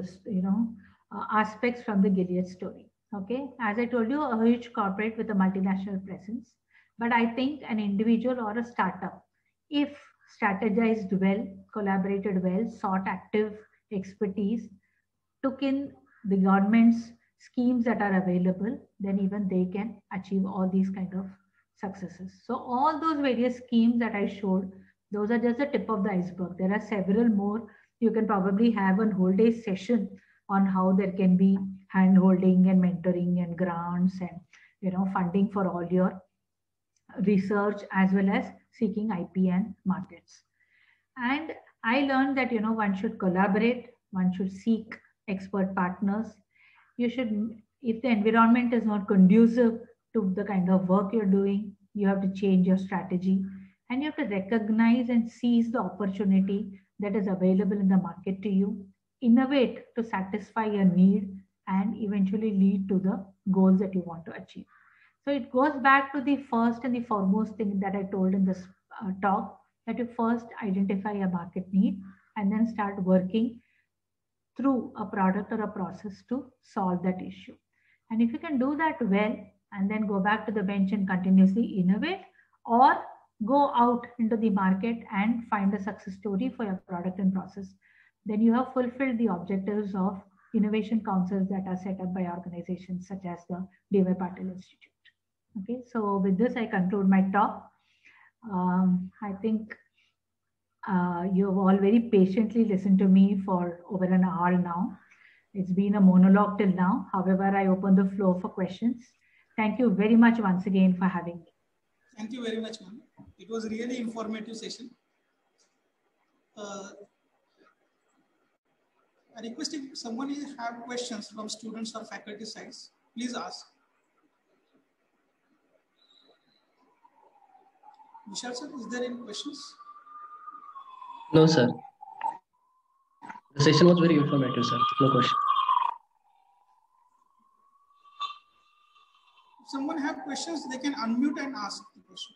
aspects from the Gilead story. Okay, as I told you, a huge corporate with a multinational presence, But I think an individual or a startup, if strategized well, collaborated well, sought active expertise, took in the government's schemes that are available, then even they can achieve all these kind of successes. So all those various schemes that I showed, those are just the tip of the iceberg. There are several more. You can probably have a whole day session on how there can be hand holding and mentoring and grants and funding for all your research as well as seeking IP and markets. And I learned that one should collaborate, one should seek expert partners. You should, if the environment is not conducive to the kind of work you're doing, you have to change your strategy, and you have to recognize and seize the opportunity that is available in the market to you, innovate to satisfy your need, and eventually lead to the goals that you want to achieve. So it goes back to the first and the foremost thing that I told in this talk, that you first identify a market need and then start working through a product or a process to solve that issue. And if you can do that well and then go back to the bench and continuously innovate, or go out into the market and find a success story for your product and process, then you have fulfilled the objectives of innovation councils that are set up by organizations such as the D.Y. Patil Institute. Okay, so with this, I conclude my talk. I think you have all very patiently listened to me for over an hour now. It's been a monologue till now. However, I open the floor for questions. Thank you very much once again for having me. Thank you very much, ma'am. It was a really informative session. I request if someone have questions from students or faculty sides, please ask. Vishal sir, is there any questions? No, sir. The session was very informative, sir. No question. If someone have questions, they can unmute and ask the question.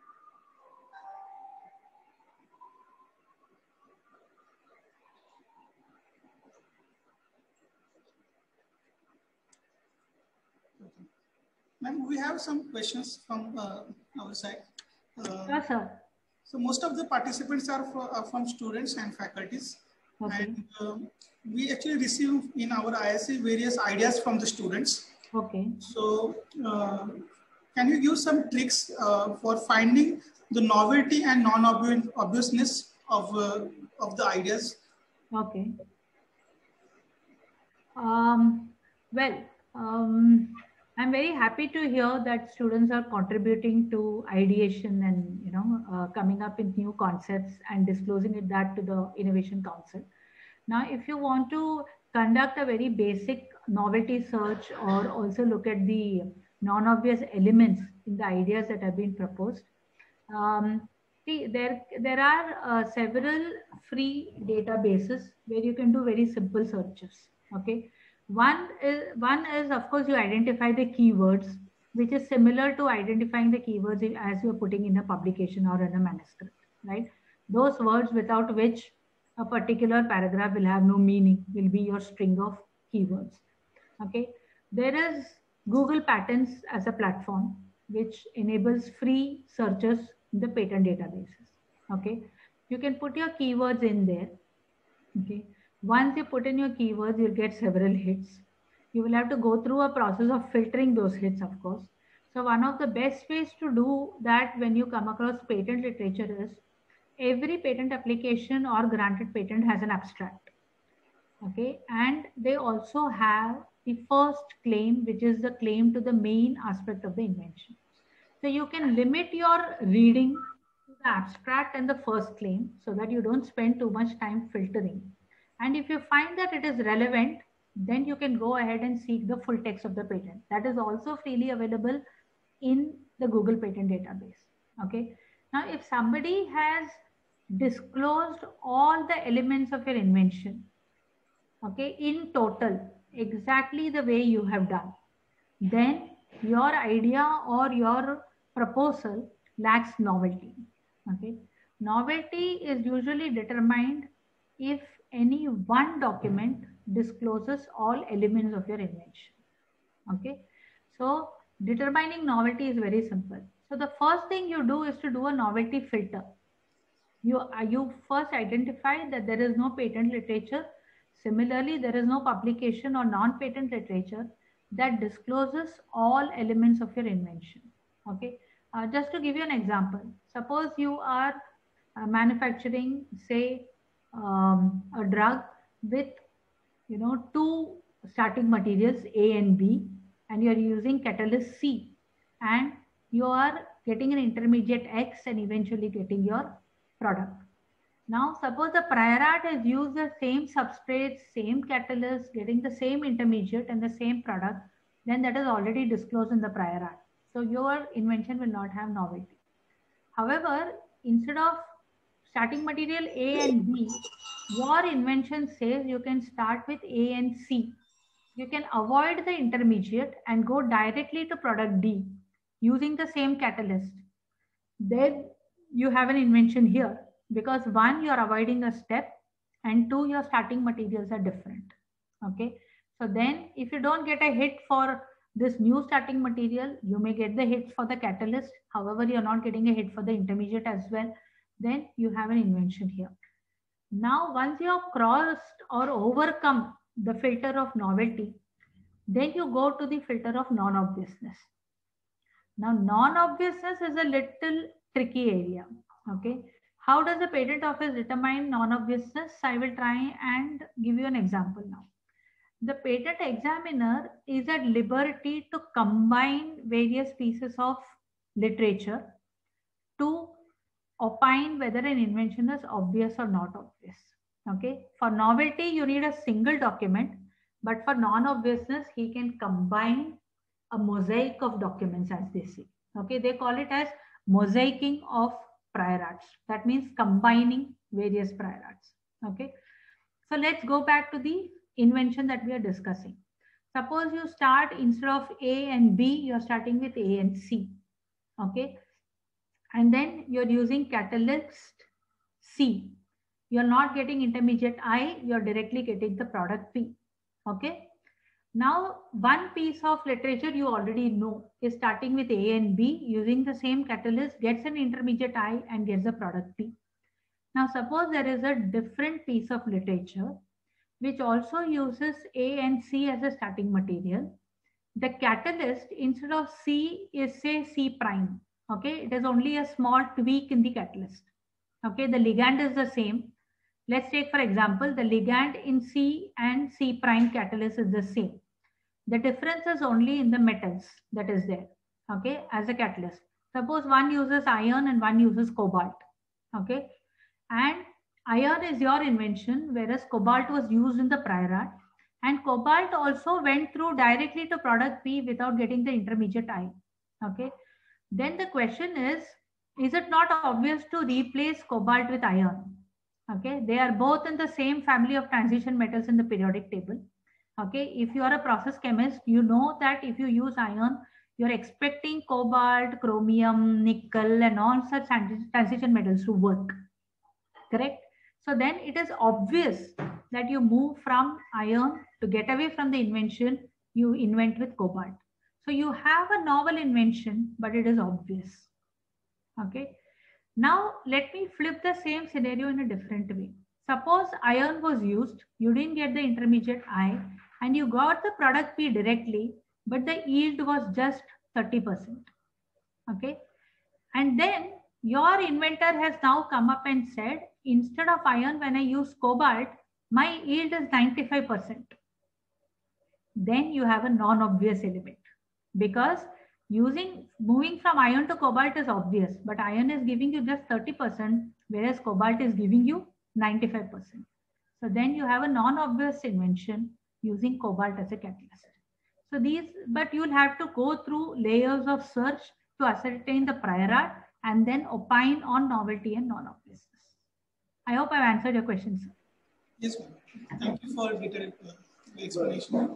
Okay. Ma'am, we have some questions from our side. Yes, sir. So most of the participants are from students and faculties. Okay. And we actually receive in our ISC various ideas from the students. Okay. So can you give some tricks for finding the novelty and non-obviousness of the ideas? Okay. I'm very happy to hear that students are contributing to ideation and coming up with new concepts and disclosing that to the Innovation Council. Now, if you want to conduct a very basic novelty search or also look at the non-obvious elements in the ideas that have been proposed, see, there are several free databases where you can do very simple searches. Okay. One is, of course, you identify the keywords, which is similar to identifying the keywords as you're putting in a publication or in a manuscript, right? Those words without which a particular paragraph will have no meaning, will be your string of keywords. Okay. There is Google Patents as a platform, which enables free searches in the patent databases. Okay. You can put your keywords in there. Okay. Once you put in your keywords, you'll get several hits. You will have to go through a process of filtering those hits, of course. So one of the best ways to do that when you come across patent literature is every patent application or granted patent has an abstract. Okay. And they also have the first claim, which is the claim to the main aspect of the invention. So you can limit your reading to the abstract and the first claim so that you don't spend too much time filtering. And if you find that it is relevant, then you can go ahead and seek the full text of the patent. That is also freely available in the Google Patent Database. Okay. Now, if somebody has disclosed all the elements of your invention, okay, in total, exactly the way you have done, then your idea or your proposal lacks novelty. Okay. Novelty is usually determined if any one document discloses all elements of your invention. Okay. So determining novelty is very simple. So the first thing you do is to do a novelty filter. You first identify that there is no patent literature. Similarly, there is no publication or non-patent literature that discloses all elements of your invention. Okay, just to give you an example, suppose you are manufacturing, say, a drug with two starting materials A and B, and you are using catalyst C, and you are getting an intermediate X and eventually getting your product. Now, suppose the prior art has used the same substrate, same catalyst, getting the same intermediate and the same product, then that is already disclosed in the prior art. So your invention will not have novelty. However, instead of starting material A and B, your invention says you can start with A and C. You can avoid the intermediate and go directly to product D using the same catalyst. Then you have an invention here, because one, you are avoiding a step, and two, your starting materials are different. Okay. So then if you don't get a hit for this new starting material, you may get the hit for the catalyst. However, you're not getting a hit for the intermediate as well. Then you have an invention here. Now, once you have crossed or overcome the filter of novelty, then you go to the filter of non-obviousness. Now, non-obviousness is a little tricky area. Okay. How does the patent office determine non-obviousness? I will try and give you an example now. The patent examiner is at liberty to combine various pieces of literature to opine whether an invention is obvious or not obvious. Okay. For novelty, you need a single document, but for non-obviousness, he can combine a mosaic of documents, as they say. Okay. They call it as mosaicing of prior arts. That means combining various prior arts. Okay. So let's go back to the invention that we are discussing. Suppose you start, instead of A and B, you're starting with A and C. Okay. And then you're using catalyst C. You're not getting intermediate I, you're directly getting the product P. Okay. Now, one piece of literature you already know is starting with A and B, using the same catalyst, gets an intermediate I and gets the product P. Now, suppose there is a different piece of literature which also uses A and C as a starting material. The catalyst, instead of C, is, say, C prime. Okay, it is only a small tweak in the catalyst. Okay, the ligand is the same. Let's take, for example, the ligand in C and C prime catalyst is the same. The difference is only in the metals that is there, okay, as a catalyst. Suppose one uses iron and one uses cobalt, okay, and iron is your invention, whereas cobalt was used in the prior art, and cobalt also went through directly to product P without getting the intermediate I, okay. Then the question is it not obvious to replace cobalt with iron? Okay, they are both in the same family of transition metals in the periodic table. Okay, if you are a process chemist, you know that if you use iron, you're expecting cobalt, chromium, nickel, and all such transition metals to work. Correct? So then it is obvious that you move from iron to get away from the invention you invent with cobalt. So you have a novel invention, but it is obvious. Okay. Now let me flip the same scenario in a different way. Suppose iron was used, you didn't get the intermediate I, and you got the product P directly, but the yield was just 30%. Okay. And then your inventor has now come up and said, instead of iron, when I use cobalt, my yield is 95%. Then you have a non-obvious element, because moving from iron to cobalt is obvious, but iron is giving you just 30%, whereas cobalt is giving you 95%. So then you have a non-obvious invention using cobalt as a catalyst. So but you'll have to go through layers of search to ascertain the prior art and then opine on novelty and non-obviousness. I hope I've answered your question, sir. Yes, ma'am. Thank you for detailed explanation.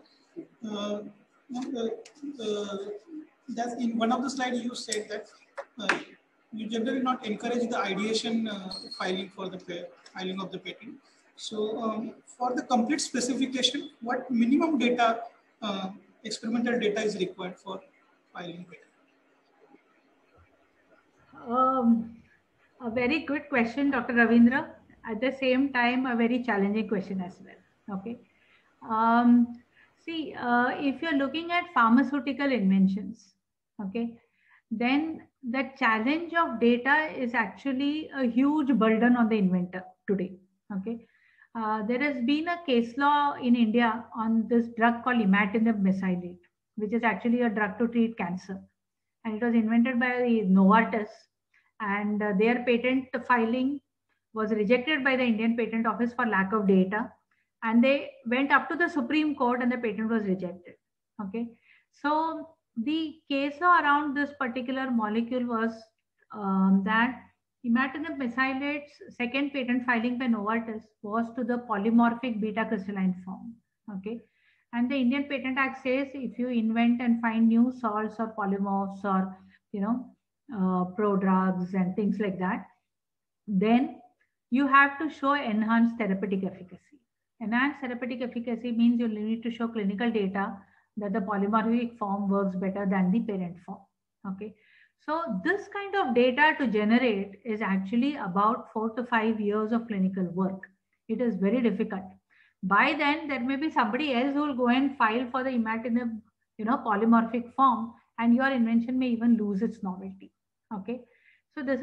That's in one of the slides you said that you generally not encourage the ideation filing for the filing of the patent. So for the complete specification, what minimum data, experimental data is required for filing patent? A very good question, Dr. Ravindra. At the same time, a very challenging question as well. Okay. See, if you're looking at pharmaceutical inventions, okay, then the challenge of data is actually a huge burden on the inventor today. Okay. There has been a case law in India on this drug called imatinib mesylate, which is actually a drug to treat cancer. And it was invented by Novartis. And their patent filing was rejected by the Indian Patent Office for lack of data. And they went up to the Supreme Court and the patent was rejected. Okay. So the case law around this particular molecule was that imatinib mesylate's second patent filing by Novartis was to the polymorphic beta crystalline form. Okay. And the Indian Patent Act says if you invent and find new salts or polymorphs or, prodrugs and things like that, then you have to show enhanced therapeutic efficacy. Enhanced therapeutic efficacy means you need to show clinical data that the polymorphic form works better than the parent form. Okay. So this kind of data to generate is actually about 4 to 5 years of clinical work. It is very difficult. By then, there may be somebody else who will go and file for the imatinib, polymorphic form, and your invention may even lose its novelty. Okay. So this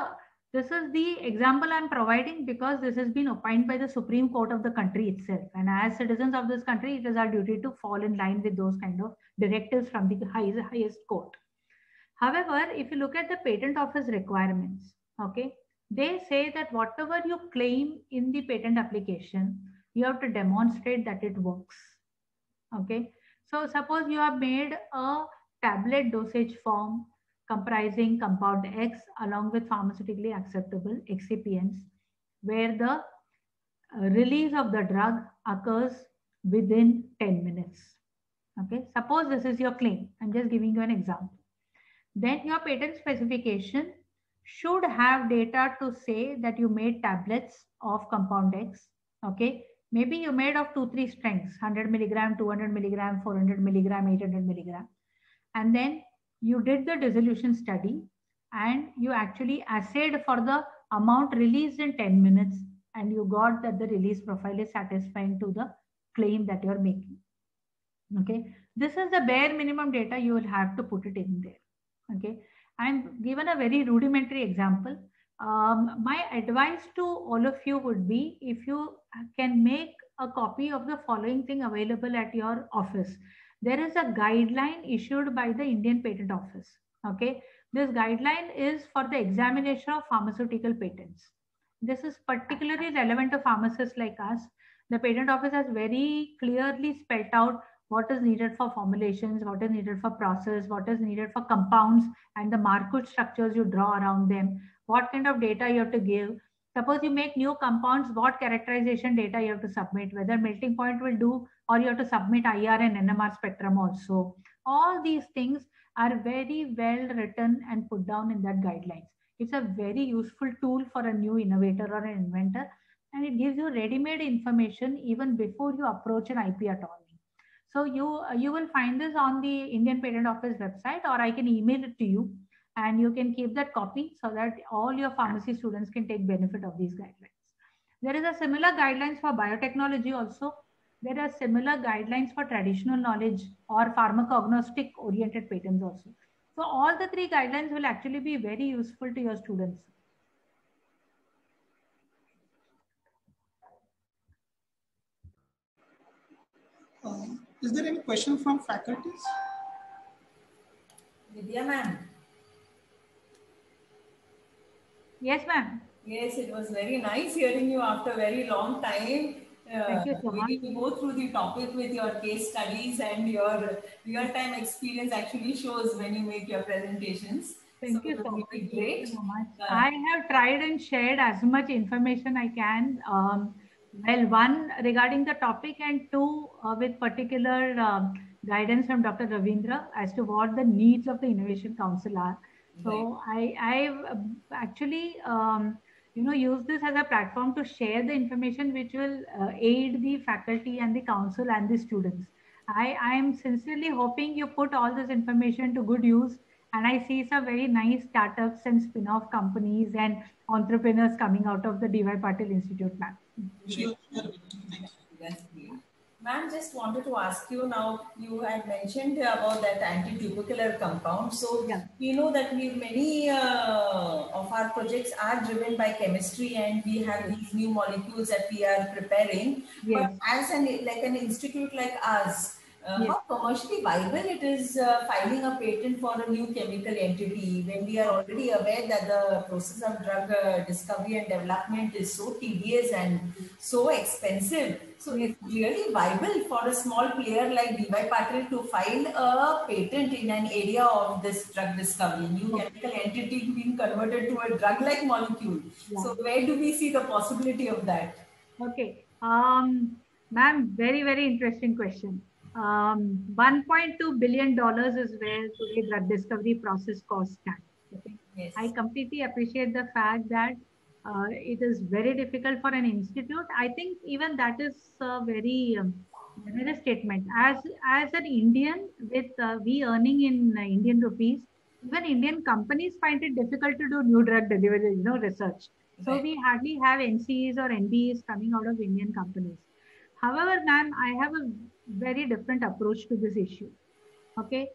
is the example I'm providing because this has been opined by the Supreme Court of the country itself. And as citizens of this country, it is our duty to fall in line with those kind of directives from the highest court. However, if you look at the patent office requirements, okay, they say that whatever you claim in the patent application, you have to demonstrate that it works. Okay. So suppose you have made a tablet dosage form comprising compound X along with pharmaceutically acceptable excipients, where the release of the drug occurs within 10 minutes. Okay. Suppose this is your claim. I'm just giving you an example. Then your patent specification should have data to say that you made tablets of compound X. Okay. Maybe you made of 2-3 strengths, 100 milligram, 200 milligram, 400 milligram, 800 milligram. And then you did the dissolution study and you actually assayed for the amount released in 10 minutes and you got that the release profile is satisfying to the claim that you're making. Okay. This is the bare minimum data you will have to put it in there. Okay. I'm given a very rudimentary example. My advice to all of you would be if you can make a copy of the following thing available at your office. There is a guideline issued by the Indian Patent Office. Okay. This guideline is for the examination of pharmaceutical patents. This is particularly relevant to pharmacists like us. The Patent Office has very clearly spelled out what is needed for formulations, what is needed for process, what is needed for compounds, and the Markov structures you draw around them, what kind of data you have to give. Suppose you make new compounds, what characterization data you have to submit, whether melting point will do, or you have to submit IR and NMR spectrum also. All these things are very well written and put down in that guidelines. It's a very useful tool for a new innovator or an inventor, and it gives you ready-made information even before you approach an IP attorney. So you will find this on the Indian Patent Office website, or I can email it to you and you can keep that copy so that all your pharmacy students can take benefit of these guidelines. There is a similar guidelines for biotechnology also. There are similar guidelines for traditional knowledge or pharmacognostic oriented patents also. So all the three guidelines will actually be very useful to your students. Is there any question from faculties? Vidya ma'am. Yes, ma'am. Yes, it was very nice hearing you after a very long time. Thank you so much. We go through the topic with your case studies and your real-time experience actually shows when you make your presentations. Thank you so much. Great. Thank you so much. I have tried and shared as much information I can. Well, one regarding the topic and two with particular guidance from Dr. Ravindra as to what the needs of the Innovation Council are. So I've actually use this as a platform to share the information which will aid the faculty and the council and the students. I am sincerely hoping you put all this information to good use And I see some very nice startups and spin-off companies and entrepreneurs coming out of the DY Patil Institute, ma'am. Sure. Thank you. That's great. Ma'am, just wanted to ask you now, you had mentioned about that anti-tubercular compound. So Yeah. we know that many of our projects are driven by chemistry, and we have these new molecules that we are preparing. Yes. But as an institute like us, Yes. how commercially viable it is filing a patent for a new chemical entity when we are already aware that the process of drug discovery and development is so tedious and so expensive. So Yes. it's really viable for a small player like DY Patil to file a patent in an area of this drug discovery, new chemical entity being converted to a drug-like molecule. Yeah. So where do we see the possibility of that? Okay. Ma'am, very, very interesting question. $1.2 billion is where today drug discovery process costs stand. Okay. Yes. I completely appreciate the fact that it is very difficult for an institute. I think even that is a very generous statement. As an Indian, with we earning in Indian rupees, even Indian companies find it difficult to do new drug delivery, research. So Right. we hardly have NCEs or NBEs coming out of Indian companies. However, ma'am, I have a very different approach to this issue. Okay.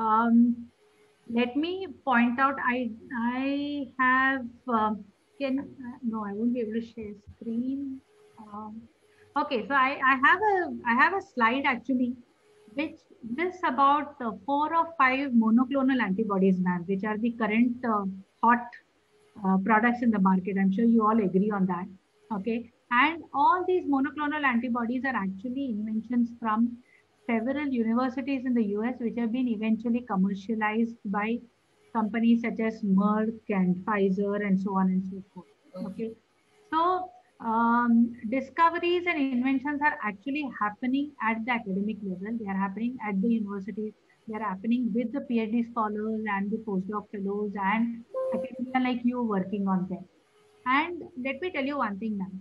Let me point out. I have no, I won't be able to share screen. Okay, so I have a slide actually, which lists about 4 or 5 monoclonal antibodies, ma'am, which are the current hot products in the market. I'm sure you all agree on that. Okay. And all these monoclonal antibodies are actually inventions from several universities in the US, which have been eventually commercialized by companies such as Merck and Pfizer and so on and so forth. Okay. So discoveries and inventions are actually happening at the academic level. They are happening at the universities. They are happening with the PhD scholars and the postdoc fellows and academia like you working on them. And let me tell you one thing, ma'am.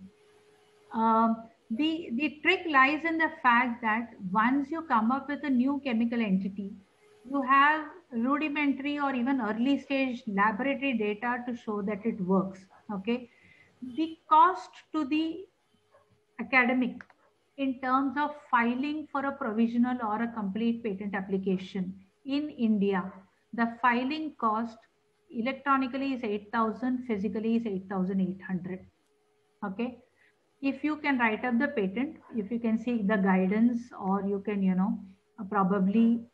The trick lies in the fact that once you come up with a new chemical entity, you have rudimentary or even early stage laboratory data to show that it works. Okay. The cost to the academic in terms of filing for a provisional or a complete patent application in India, the filing cost electronically is 8,000, physically is 8,800. Okay. If you can write up the patent, if you can seek the guidance, or you can, probably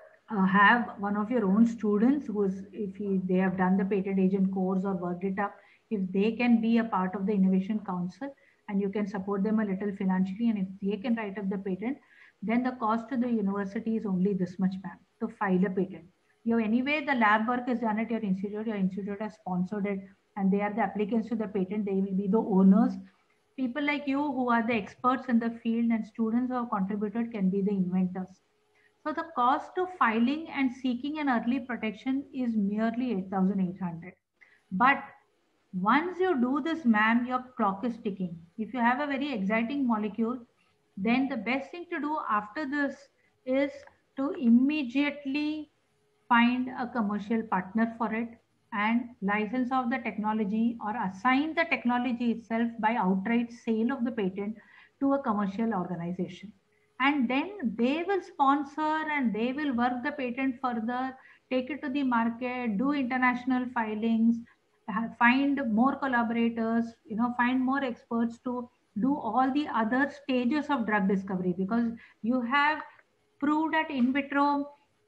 have one of your own students who's, they have done the patent agent course or worked it up, if they can be a part of the innovation council and you can support them a little financially, and if they can write up the patent, then the cost to the university is only this much, ma'am, to file a patent. Anyway, the lab work is done at your institute has sponsored it, and they are the applicants to the patent, they will be the owners. People like you who are the experts in the field and students who have contributed can be the inventors. So the cost of filing and seeking an early protection is merely 8,800. But once you do this, ma'am, your clock is ticking. If you have a very exciting molecule, then the best thing to do after this is to immediately find a commercial partner for it and license of the technology or assign the technology itself by outright sale of the patent to a commercial organization. And then they will sponsor and they will work the patent further, take it to the market, do international filings, find more collaborators, find more experts to do all the other stages of drug discovery, because you have proved at in vitro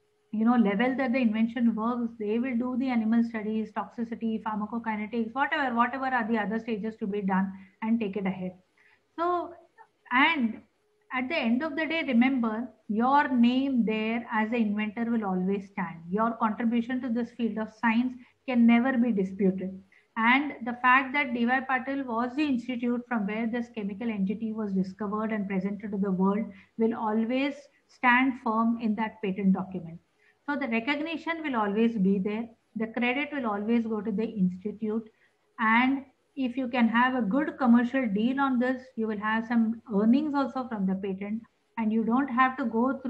level that the invention works. They will do the animal studies, toxicity, pharmacokinetics, whatever are the other stages to be done, and take it ahead. So, and at the end of the day, remember, your name there as an inventor will always stand. Your contribution to this field of science can never be disputed. And the fact that DY Patil was the institute from where this chemical entity was discovered and presented to the world will always stand firm in that patent document. So the recognition will always be there. The credit will always go to the institute. And if you can have a good commercial deal on this, you will have some earnings also from the patent, and you don't have to go through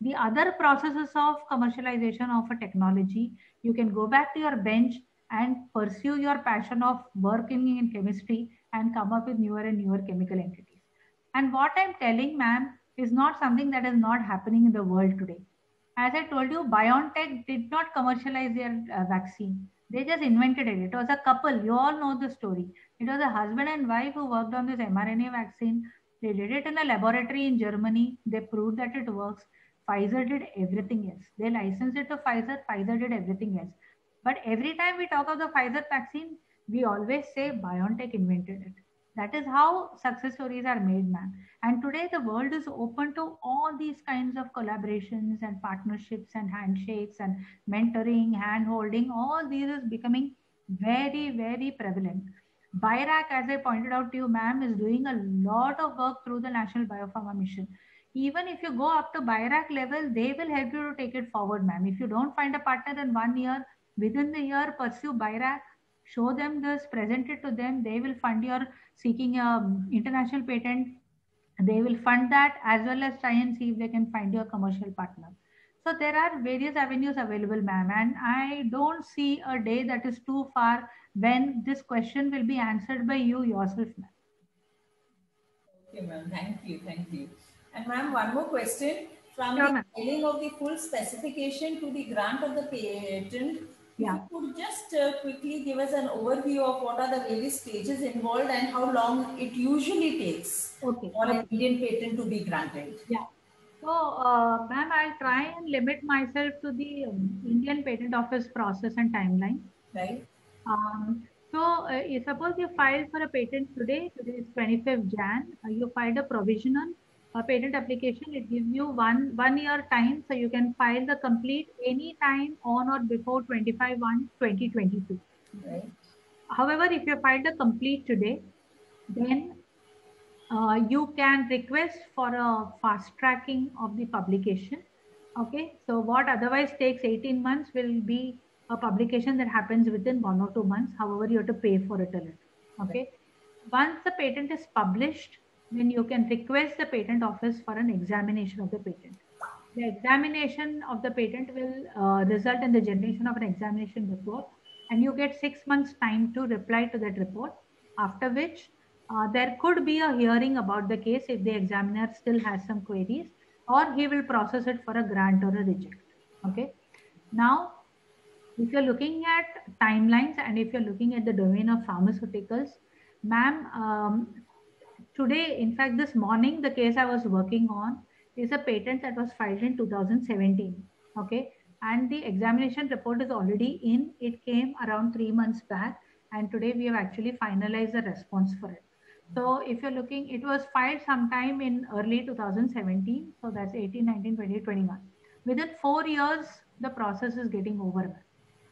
The other processes of commercialization of a technology, you can go back to your bench and pursue your passion of working in chemistry and come up with newer and newer chemical entities. And what I'm telling, ma'am, is not something that is not happening in the world today. As I told you, BioNTech did not commercialize their vaccine. They just invented it. It was a couple. You all know the story. It was a husband and wife who worked on this mRNA vaccine. They did it in a laboratory in Germany. They proved that it works. Pfizer did everything else. They licensed it to Pfizer. Pfizer did everything else. But every time we talk of the Pfizer vaccine, we always say BioNTech invented it. That is how success stories are made, man. And today the world is open to all these kinds of collaborations and partnerships and handshakes and mentoring, hand holding. All these is becoming very, very prevalent. BIRAC, as I pointed out to you, ma'am, is doing a lot of work through the National Biopharma Mission. Even if you go up to BIRAC level, they will help you to take it forward, ma'am. If you don't find a partner in 1 year, within the year, pursue BIRAC, show them this, present it to them. They will fund your seeking a international patent. They will fund that as well as try and see if they can find you a commercial partner. So there are various avenues available, ma'am, and I don't see a day that is too far when this question will be answered by you yourself, ma'am. Okay, ma'am. Thank you. Thank you. And ma'am, one more question. From Sure, the ma'am. filing of the full specification to the grant of the patent, Yeah. if you could just quickly give us an overview of what are the various stages involved and how long it usually takes for an Indian patent to be granted. Yeah. So, ma'am, I'll try and limit myself to the Indian Patent Office process and timeline. Right. Suppose you filed for a patent today. Today is 25th Jan. You filed a provisional patent application. It gives you one year time, so you can file the complete any time on or before 25/1/2022. Right. However, if you filed a complete today, then you can request for a fast tracking of the publication. Okay, so what otherwise takes 18 months will be a publication that happens within 1 or 2 months. However, you have to pay for it a little. Okay, once the patent is published, then you can request the patent office for an examination of the patent. The examination of the patent will result in the generation of an examination report, and you get 6 months time to reply to that report, after which there could be a hearing about the case if the examiner still has some queries, or he will process it for a grant or a reject. Okay. Now, if you're looking at timelines and if you're looking at the domain of pharmaceuticals, ma'am, today, in fact, this morning, the case I was working on is a patent that was filed in 2017. Okay. And the examination report is already in. It came around 3 months back. And today we have actually finalized the response for it. So if you're looking, it was filed sometime in early 2017. So that's 18, 19, 20, 21. Within 4 years, the process is getting over.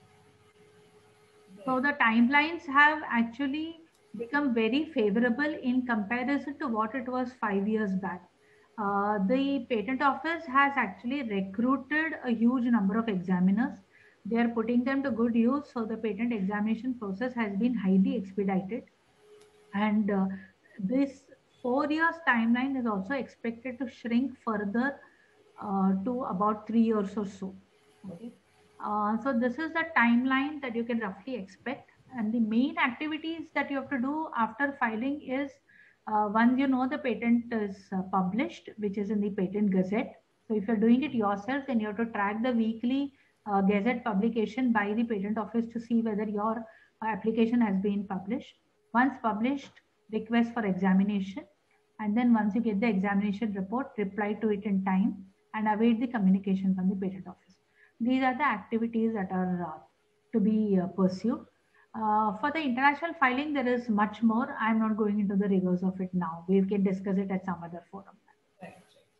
So the timelines have actually become very favorable in comparison to what it was 5 years back. The patent office has actually recruited a huge number of examiners. They are putting them to good use. So the patent examination process has been highly expedited. And this 4 years timeline is also expected to shrink further to about 3 years or so. Okay. So this is the timeline that you can roughly expect. And the main activities that you have to do after filing is once you know the patent is published, which is in the Patent Gazette. So if you're doing it yourself, then you have to track the weekly Gazette publication by the patent office to see whether your application has been published. Once published, request for examination. And then once you get the examination report, reply to it in time and await the communication from the patent office. These are the activities that are to be pursued. For the international filing, there is much more. I'm not going into the rigors of it now. We can discuss it at some other forum. Right.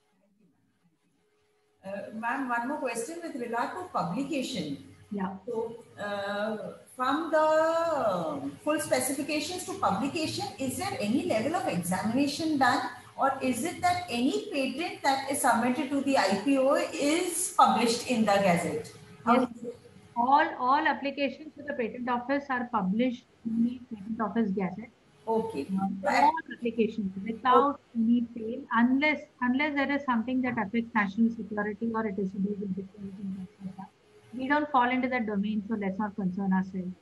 Thank you, ma'am. Ma'am, one more question with regard to publication. Yeah. So, from the full specifications to publication, is there any level of examination done, or is it that any patent that is submitted to the IPO is published in the Gazette? Yes. All applications to the patent office are published in the Patent Office Gazette. Okay. All applications without any fail, unless there is something that affects national security or it is to do with defense and things like that. We don't fall into that domain, so let's not concern ourselves.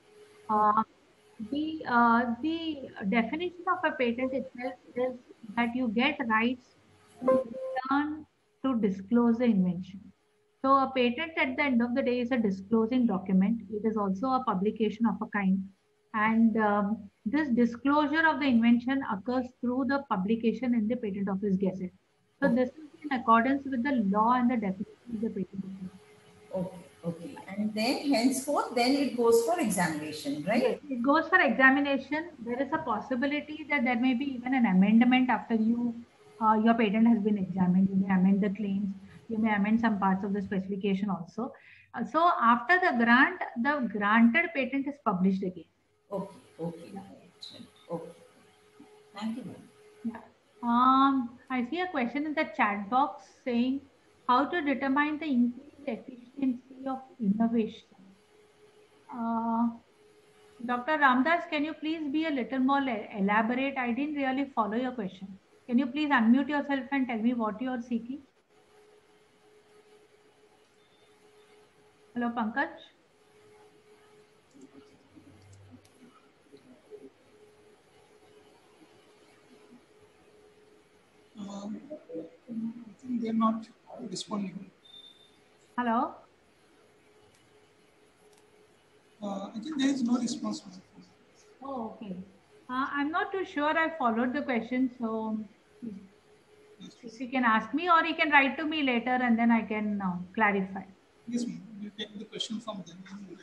The definition of a patent itself is that you get rights in return to disclose the invention. So a patent at the end of the day is a disclosing document. It is also a publication of a kind. And this disclosure of the invention occurs through the publication in the Patent Office Gazette. So this is in accordance with the law and the definition of the patent office. Okay, okay. And then henceforth, then it goes for examination, right? Yes, it goes for examination. There is a possibility that there may be even an amendment after your patent has been examined. You may amend the claims. You may amend some parts of the specification also. So after the grant, the granted patent is published again. Okay, okay, Yeah. okay. Thank you, ma'am. Yeah. I see a question in the chat box saying how to determine the increased efficiency of innovation. Dr. Ramdas, can you please be a little more elaborate? I didn't really follow your question. Can you please unmute yourself and tell me what you are seeking? Hello, Pankaj. I think they're not responding. Hello. I think there is no response. Oh, okay. I'm not too sure I followed the question, so if you can ask me or you can write to me later and then I can clarify. Yes, ma'am. You take the question from them.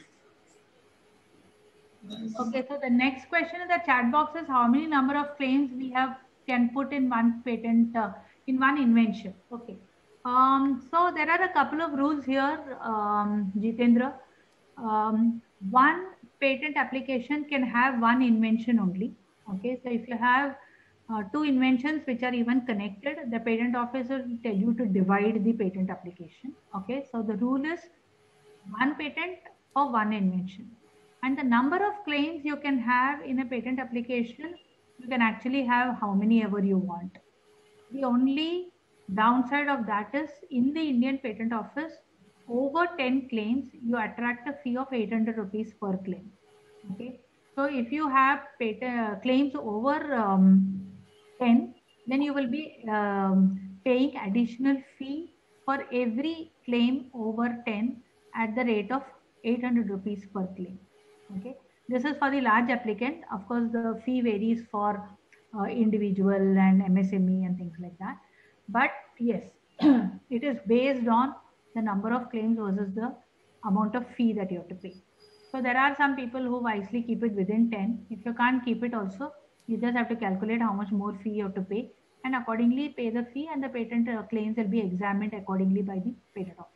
Okay, so the next question in the chat box is how many number of claims we can put in one patent, in one invention. Okay. So there are a couple of rules here, Jitendra. One patent application can have one invention only. Okay, so if you have two inventions which are even connected, the patent office will tell you to divide the patent application. Okay, so the rule is one patent for one invention. And the number of claims you can have in a patent application, you can actually have how many ever you want. The only downside of that is in the Indian Patent Office, over 10 claims, you attract a fee of 800 rupees per claim. Okay. So if you have claims over 10, then you will be paying additional fee for every claim over 10 at the rate of 800 rupees per claim. Okay. This is for the large applicant. Of course, the fee varies for individual and MSME and things like that. But yes, it is based on the number of claims versus the amount of fee that you have to pay. So there are some people who wisely keep it within 10. If you can't keep it also, you just have to calculate how much more fee you have to pay and accordingly pay the fee, and the patent claims will be examined accordingly by the patent office.